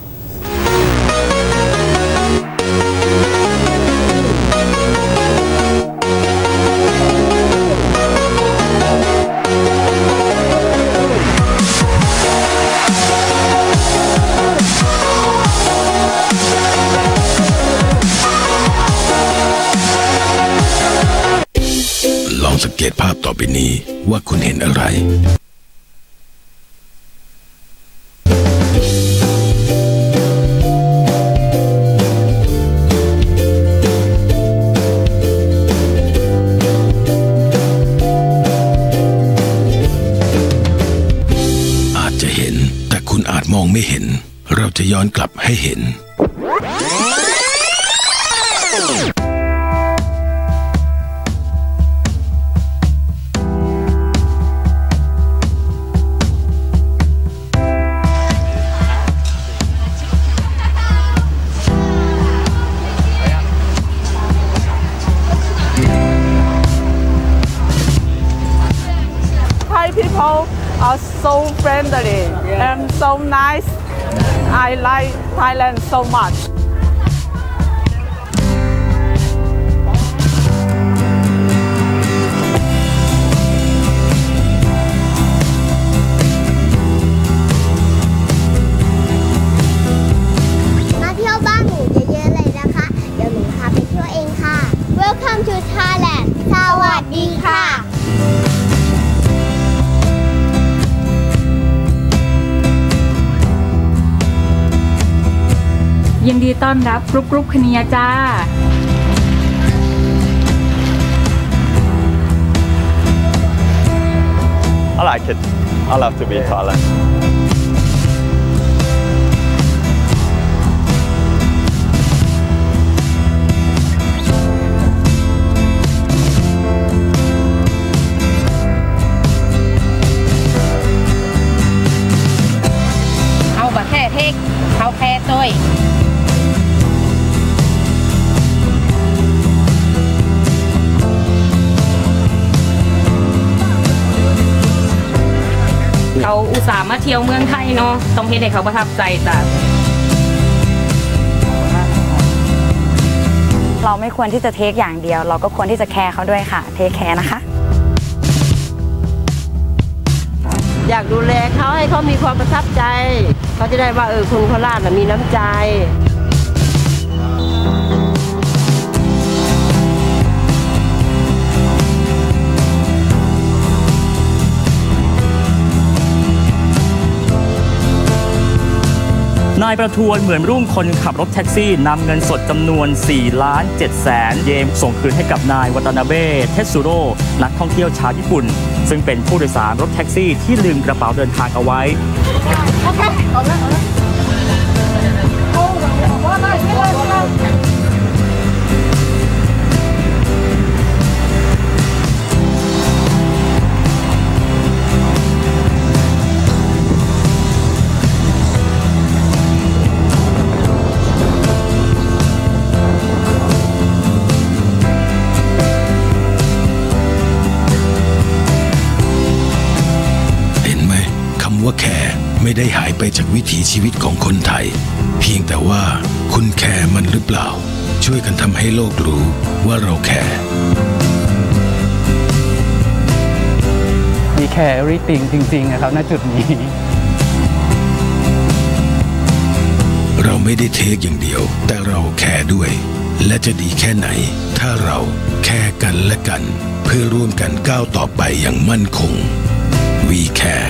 สังเกตภาพต่อไปนี้ว่าคุณเห็นอะไรอาจจะเห็นแต่คุณอาจมองไม่เห็นเราจะย้อนกลับให้เห็น People are so friendly and so nice. I like Thailand so much. มาเที่ยวบ้านหนูเยอะๆเลยนะคะเดี๋ยวหนูพาไปเที่ยวเองค่ะ Welcome to Thailand สวัสดีค่ะยินดีต้อนรับกรุ๊ปกรุ๊ปคเนียจ้า I like it. I love to be in Thailand. เอาบะแค่เทกเขาแค่ต้ยเขาอุตส่าห์มาเที่ยวเมืองไทยเนาะต้องเห็นให้เขาประทับใจจ้ะเราไม่ควรที่จะเทคอย่างเดียวเราก็ควรที่จะแคร์เขาด้วยค่ะเทคแคร์นะคะอยากดูแลเขาให้เขามีความประทับใจเขาจะได้ว่าเออคนโคราชมีน้ำใจนายประทวนเหมือนรุ่งคนขับรถแท็กซี่นำเงินสดจำนวน สี่ล้านเจ็ดแสน เยนส่งคืนให้กับนายวัตนาเบะเทสซูโร่นักท่องเที่ยวชาวญี่ปุ่นซึ่งเป็นผู้โดยสารรถแท็กซี่ที่ลืมกระเป๋าเดินทางเอาไว้ว่าแคร์ไม่ได้หายไปจากวิถีชีวิตของคนไทยเพียงแต่ว่าคุณแคร์มันหรือเปล่าช่วยกันทำให้โลกรู้ว่าเราแคร์มีแคร์ everything จริงๆนะครับณจุดนี้เราไม่ได้เทคอย่างเดียวแต่เราแคร์ด้วยและจะดีแค่ไหนถ้าเราแคร์กันและกันเพื่อร่วมกันก้าวต่อไปอย่างมั่นคง We Care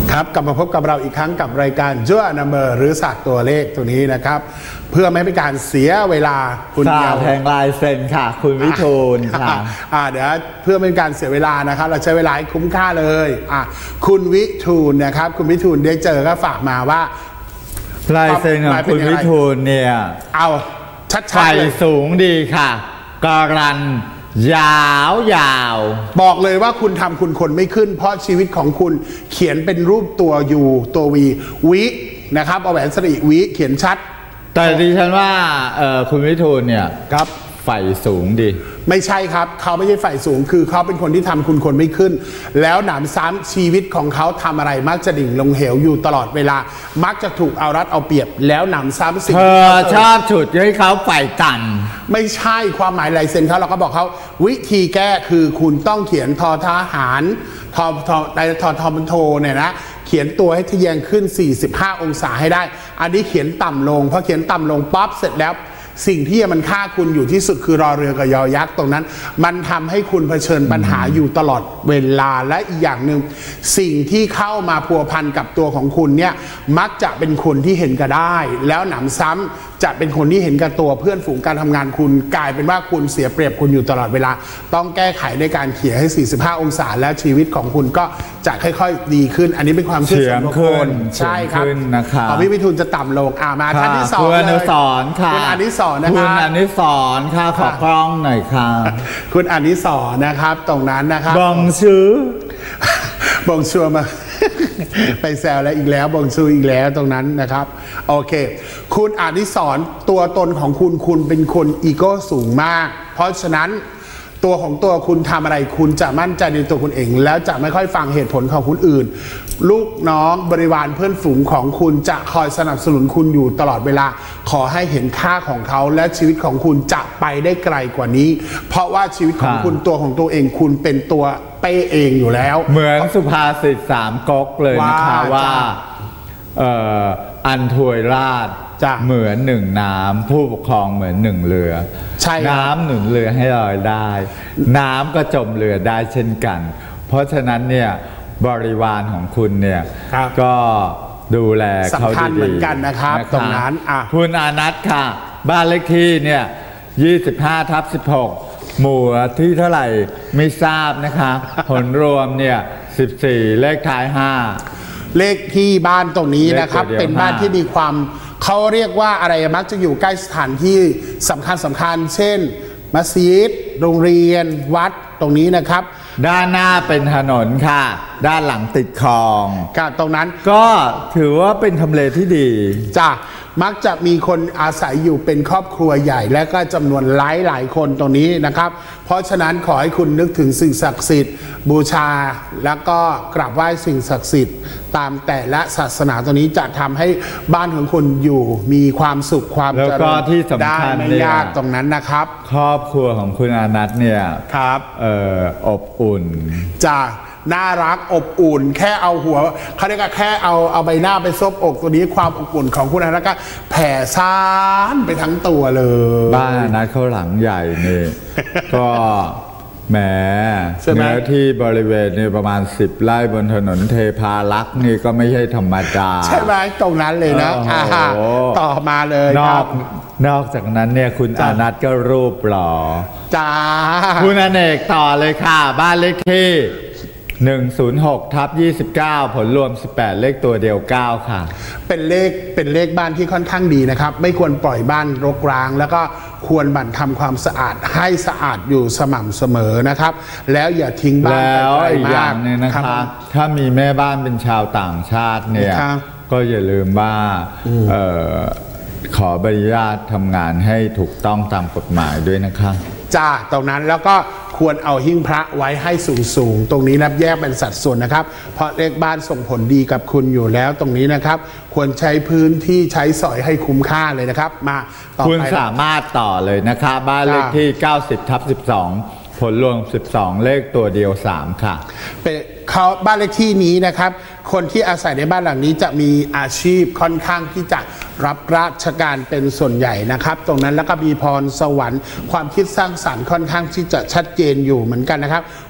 ครับกลับมาพบกับเราอีกครั้งกับรายการจั่วนัมเบอร์หรือศาสตร์ตัวเลขตัวนี้นะครับเพื่อไม่ให้เป็นการเสียเวลาคุณเดียวแทงลายเซ็นค่ะคุณวิทูลค่ะอ่าเดี๋ยวเพื่อไม่เป็นการเสียเวลานะครับเราใช้เวลาให้คุ้มค่าเลยอ่ะคุณวิทูลนะครับคุณวิทูลได้เจอก็ฝากมาว่าลายเซ็นของคุณวิทูลเนี่ยเอาชัดๆเลยสูงดีค่ะกรันยาวยาวบอกเลยว่าคุณทำคุณคนไม่ขึ้นเพราะชีวิตของคุณเขียนเป็นรูปตัวยูตัววีวินะครับเอาแหวนสระอิวิเขียนชัดแต่ดิฉันว่าคุณวิทูลเนี่ยครับไฟสูงดีไม่ใช่ครับเขาไม่ใช่ไฟสูงคือเขาเป็นคนที่ทำคุณคนไม่ขึ้นแล้วหนำซ้ำชีวิตของเขาทำอะไรมักจะดิ่งลงเหวอยู่ตลอดเวลามักจะถูกเอารัดเอาเปรียบแล้วหนำซ้ำสิ่งเธอชอบฉุดให้เขาไฟต่ำไม่ใช่ความหมายลายเซ็นเขาเราก็บอกเขาวิธีแก้คือคุณต้องเขียนทอทหารทอทอในทอทอมันโทเนี่ยนะเขียนตัวให้ทะแยงขึ้นสี่สิบห้าองศาให้ได้อันนี้เขียนต่ำลงพอเขียนต่ำลงป๊อปเสร็จแล้วสิ่งที่มันฆ่าคุณอยู่ที่สุดคือรอเรือกับยอยักษ์ตรงนั้นมันทำให้คุณเผชิญปัญหาอยู่ตลอดเวลาและอีกอย่างหนึ่งสิ่งที่เข้ามาพัวพันกับตัวของคุณเนี่ยมักจะเป็นคนที่เห็นก็ได้แล้วหนำซ้ำจะเป็นคนที่เห็นกับตัวเพื่อนฝูงการทำงานคุณกลายเป็นว่าคุณเสียเปรียบคุณอยู่ตลอดเวลาต้องแก้ไขในการเขี่ยให้สี่สิบห้าองศาแล้วชีวิตของคุณก็จะค่อยๆดีขึ้นอันนี้เป็นความเชื่อส่วนบุคคลใช่ครับนะครับพี่วิทูลจะต่ำลงอ่ามาท่านที่สองเลยคุณอนุสรณ์ค่ะคุณอนุสรณ์นะครับคุณอนุสรณ์ค่ะขอกล้องหน่อยค่ะคุณอนุสรณ์นะครับตรงนั้นนะครับบองชื่อบองชัวมาไปแซวแล้วอีกแล้วบองชูอีกแล้วตรงนั้นนะครับโอเคคุณอนุสรณ์ตัวตนของคุณคุณเป็นคนอีโก้สูงมากเพราะฉะนั้นตัวของตัวคุณทำอะไรคุณจะมั่นใจในตัวคุณเองแล้วจะไม่ค่อยฟังเหตุผลของคนอื่นลูกน้องบริวารเพื่อนฝูงของคุณจะคอยสนับสนุนคุณอยู่ตลอดเวลาขอให้เห็นค่าของเขาและชีวิตของคุณจะไปได้ไกลกว่านี้เพราะว่าชีวิตของคุณตัวของตัวเองคุณเป็นตัวเป้เองอยู่แล้วเหมือนสุภาษิตสามก๊กเลยนะคะว่าอันถวยราชเหมือนหนึ่งน้ำผู้ปกครองเหมือนหนึ่งเรือน้ำหนุนเรือให้ลอยได้น้ำก็จมเรือได้เช่นกันเพราะฉะนั้นเนี่ยบริวารของคุณเนี่ยก็ดูแลเขาดีๆเหมือนกันนะครับตรงนั้นคุณอานัทค่ะบ้านเลขที่เนี่ยยี่สิบห้าทับสิบหกหมู่ที่เท่าไหร่ไม่ทราบนะคะผลรวมเนี่ยสิบสี่เลขท้ายห้าเลขที่บ้านตรงนี้นะครับเป็นบ้านที่มีความเขาเรียกว่าอะไรมักจะอยู่ใกล้สถานที่สำคัญสำคัญเช่นมัสยิดโรงเรียนวัดตรงนี้นะครับด้านหน้าเป็นถนนค่ะด้านหลังติดคลองค่ะตรงนั้นก็ถือว่าเป็นทำเลที่ดีจ้ะมักจะมีคนอาศัยอยู่เป็นครอบครัวใหญ่และก็จำนวนหลายหลายคนตรงนี้นะครับเพราะฉะนั้นขอให้คุณนึกถึงสิ่งศักดิ์สิทธิ์บูชาแล้วก็กราบไหว้สิ่งศักดิ์สิทธิ์ตามแต่ละศาสนาตัวนี้จะทำให้บ้านของคุณอยู่มีความสุขความเจริญแล้วก็ที่สำคัญไม่ยากตรงนั้นนะครับครอบครัวของคุณอานัทเนี่ยครับเอ่ออบอุ่นจะน่ารักอบอุ่นแค่เอาหัวเขาเรียกว่าแค่เอาเอาใบหน้าไปซบอกตัวนี้ความอบอุ่นของคุณอานัทก็แผ่ซ่านไปทั้งตัวเลยบ้านอานัทเขาหลังใหญ่นี่ ก็แหมเนื้อที่บริเวณนี่ประมาณสิบไร่บนถนนเทพารักษ์นี่ก็ไม่ใช่ธรรมดาใช่ไหมตรงนั้นเลยนะต่อมาเลยนอกนอกจากนั้นเนี่ยคุณอานัทก็รูปหล่อจ้าคุณอเนกต่อเลยค่ะบ้านเลขที่หนึ่งศูนย์หกทับยี่สิบเก้าผลรวมสิบแปดเลขตัวเดียวเก้าค่ะเป็นเลขเป็นเลขบ้านที่ค่อนข้างดีนะครับไม่ควรปล่อยบ้านรกร้างแล้วก็ควรบั่นทำความสะอาดให้สะอาดอยู่สม่ำเสมอนะครับแล้วอย่าทิ้งบ้านแล้วอีกอย่างนึงนะคะถ้ามีแม่บ้านเป็นชาวต่างชาติเนี่ยก็อย่าลืมว่าขอใบอนุญาตทำงานให้ถูกต้องตามกฎหมายด้วยนะคะจ้าตรงนั้นแล้วก็ควรเอาหิ้งพระไว้ให้สูงสูงตรงนี้นับแยกเป็นสัดส่วนนะครับเพราะเลขบ้านส่งผลดีกับคุณอยู่แล้วตรงนี้นะครับควรใช้พื้นที่ใช้สอยให้คุ้มค่าเลยนะครับมาต่อไปคุณสามารถต่อเลยนะคะบ้านเลขที่เก้าสิบทับสิบสองผลรวมสิบสองเลขตัวเดียวสามค่ะเป็นเขาบ้านเลขที่นี้นะครับคนที่อาศัยในบ้านหลังนี้จะมีอาชีพค่อนข้างที่จะรับราชการเป็นส่วนใหญ่นะครับตรงนั้นแล้วก็มีพรสวรรค์ความคิดสร้างสรรค์ค่อนข้างที่จะชัดเจนอยู่เหมือนกันนะครับ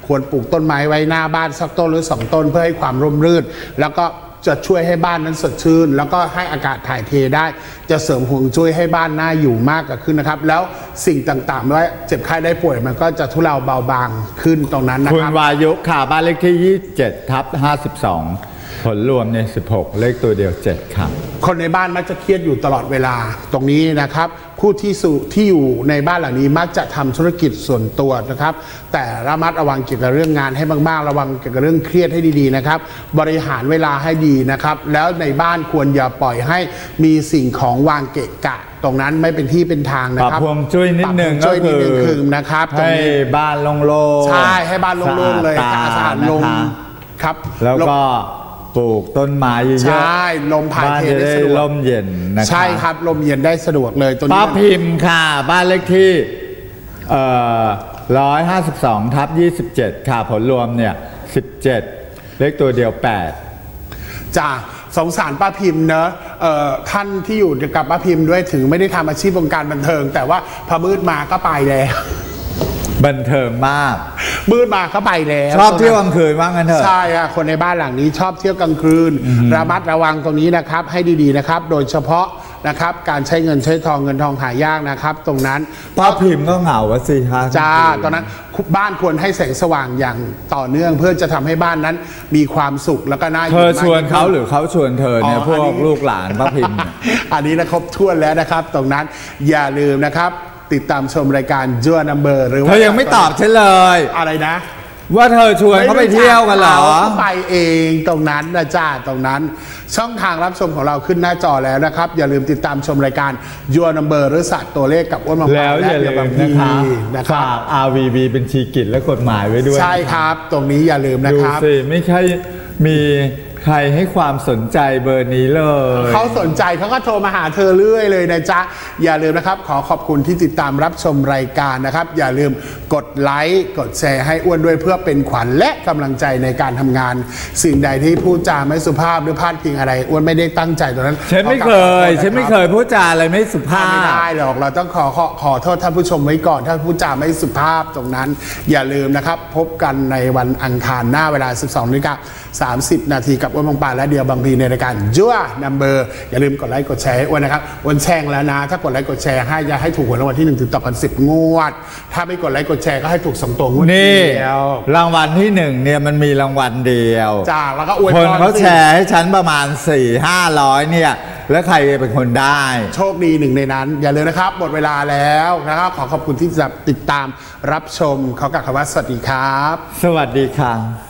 ควรปลูกต้นไม้ไว้หน้าบ้านสักต้นหรือสองต้นเพื่อให้ความร่มรื่นแล้วก็จะช่วยให้บ้านนั้นสดชื่นแล้วก็ให้อากาศถ่ายเทได้จะเสริมห่วงจุ้ยให้บ้านน่าอยู่มากขึ้นนะครับแล้วสิ่งต่างๆไม่ว่าเจ็บไข้ได้ป่วยมันก็จะทุเลาเบาบางขึ้นตรงนั้นนะครับคุณวายุค่ะบ้านเลขที่ยี่สิบเจ็ดทับห้าสิบสองผลรวมเนี่ยสิบหกเลขตัวเดียวเจ็ดครับคนในบ้านมักจะเครียดอยู่ตลอดเวลาตรงนี้นะครับผู้ที่สู่ที่อยู่ในบ้านหลังนี้มักจะทำธุรกิจส่วนตัวนะครับแต่ระมัดระวังเกี่ยวกับเรื่องงานให้มากๆระวังเกี่ยวกับเรื่องเครียดให้ดีๆนะครับบริหารเวลาให้ดีนะครับแล้วในบ้านควรอย่าปล่อยให้มีสิ่งของวางเกะกะตรงนั้นไม่เป็นที่เป็นทางนะครับปรับพวงจุ้ยนิดนึงก็คือนะครับให้บ้านโล่งๆใช่ให้บ้านโล่งๆเลยสะอาดลงครับแล้วก็ปลูกต้นไม้เยอะใช่ลมผ่านเทได้สะดวกลมเย็นนะครับใช่ครับลมเย็นได้สะดวกเลยตัวนี้ป้าพิมพ์ค่ะบ้านเลขที่เอ่อร้อยห้าสิบสองทับยี่สิบเจ็ดค่ะผลรวมเนี่ยสิบเจ็ดเลขตัวเดียวแปดจ้าสงสารป้าพิมพ์เนอะท่านที่อยู่กับป้าพิมพ์ด้วยถึงไม่ได้ทำอาชีพวงการบันเทิงแต่ว่าพอมืดมาก็ไปแล้วบันเทิงมากมืดมาเข้าไปแล้วชอบเที่ยวกลางคืนว่างั้นเถอะใช่ค่ะคนในบ้านหลังนี้ชอบเที่ยวกลางคืนระมัดระวังตรงนี้นะครับให้ดีๆนะครับโดยเฉพาะนะครับการใช้เงินใช้ทองเงินทองหายากนะครับตรงนั้นป้าพิมพ์ก็เหงาวะสิฮะจ้าตอนนั้นบ้านควรให้แสงสว่างอย่างต่อเนื่องเพื่อจะทำให้บ้านนั้นมีความสุขแล้วก็น่าอยู่เธอชวนเขาหรือเขาชวนเธอเนี่ยพวกลูกหลานป้าพิมพ์อันนี้นะครบถ้วนแล้วนะครับตรงนั้นอย่าลืมนะครับติดตามชมรายการจั่วนัมเบอร์หรือว่าเธอยังไม่ตอบฉันเลยอะไรนะว่าเธอชวนเขาไปเที่ยวกันเหรอไปเองตรงนั้นนะจ้าตรงนั้นช่องทางรับชมของเราขึ้นหน้าจอแล้วนะครับอย่าลืมติดตามชมรายการจั่วนัมเบอร์หรือศาสตร์ตัวเลขกับอ้วนมาแล้วอย่าลืมนะครับฝาก อาร์ วี บี เป็นชีกิจและกฎหมายไว้ด้วยใช่ครับตรงนี้อย่าลืมนะครับดูสิไม่ใช่มีใครให้ความสนใจเบอร์นี้เลยเขาสนใจเขาก็โทรมาหาเธอเรื่อยเลยนะจ๊ะอย่าลืมนะครับขอขอบคุณที่ติดตามรับชมรายการนะครับอย่าลืมกดไลค์กดแชร์ให้อ้วนด้วยเพื่อเป็นขวัญและกำลังใจในการทำงานสิ่งใดที่พูดจาไม่สุภาพหรือพลาดพิงอะไรอ้วนไม่ได้ตั้งใจตรงนั้นฉันไม่เคยฉันไม่เคยพูดจาอะไรไม่สุภาพไม่ได้หรอกเราต้องขอขอขอโทษท่านผู้ชมไว้ก่อนถ้าพูดจาไม่สุภาพตรงนั้นอย่าลืมนะครับพบกันในวันอังคารหน้าเวลา สิบสองนาฬิกาสามสิบนาทีกับอ้วนบางปาและเดียวบางพีในรายการจั่วนัมเบอร์อย่าลืมกดไลค์กดแชร์ให้อ้วนนะครับอ้วนแช่งแล้วนะถ้ากดไลค์กดแชร์ให้จะให้ถูกหวยรางวัลที่หนึ่งถึงต่อกันสิบงวดถ้าไม่กดไลค์กดแชร์ก็ให้ถูกสองตัวงวดเดียวรางวัลที่หนึ่งเนี่ยมันมีรางวัลเดียวจ้าแล้วก็อวยพรคนเขาแชร์ให้ฉันประมาณสี่ห้าร้อยเนี่ยแล้วใครเป็นคนได้โชคดีหนึ่งในนั้นอย่าลืมนะครับหมดเวลาแล้วนะครับขอขอบคุณที่ติดตามรับชมขอกล่าวคำว่าสวัสดีครับสวัสดีค่ะ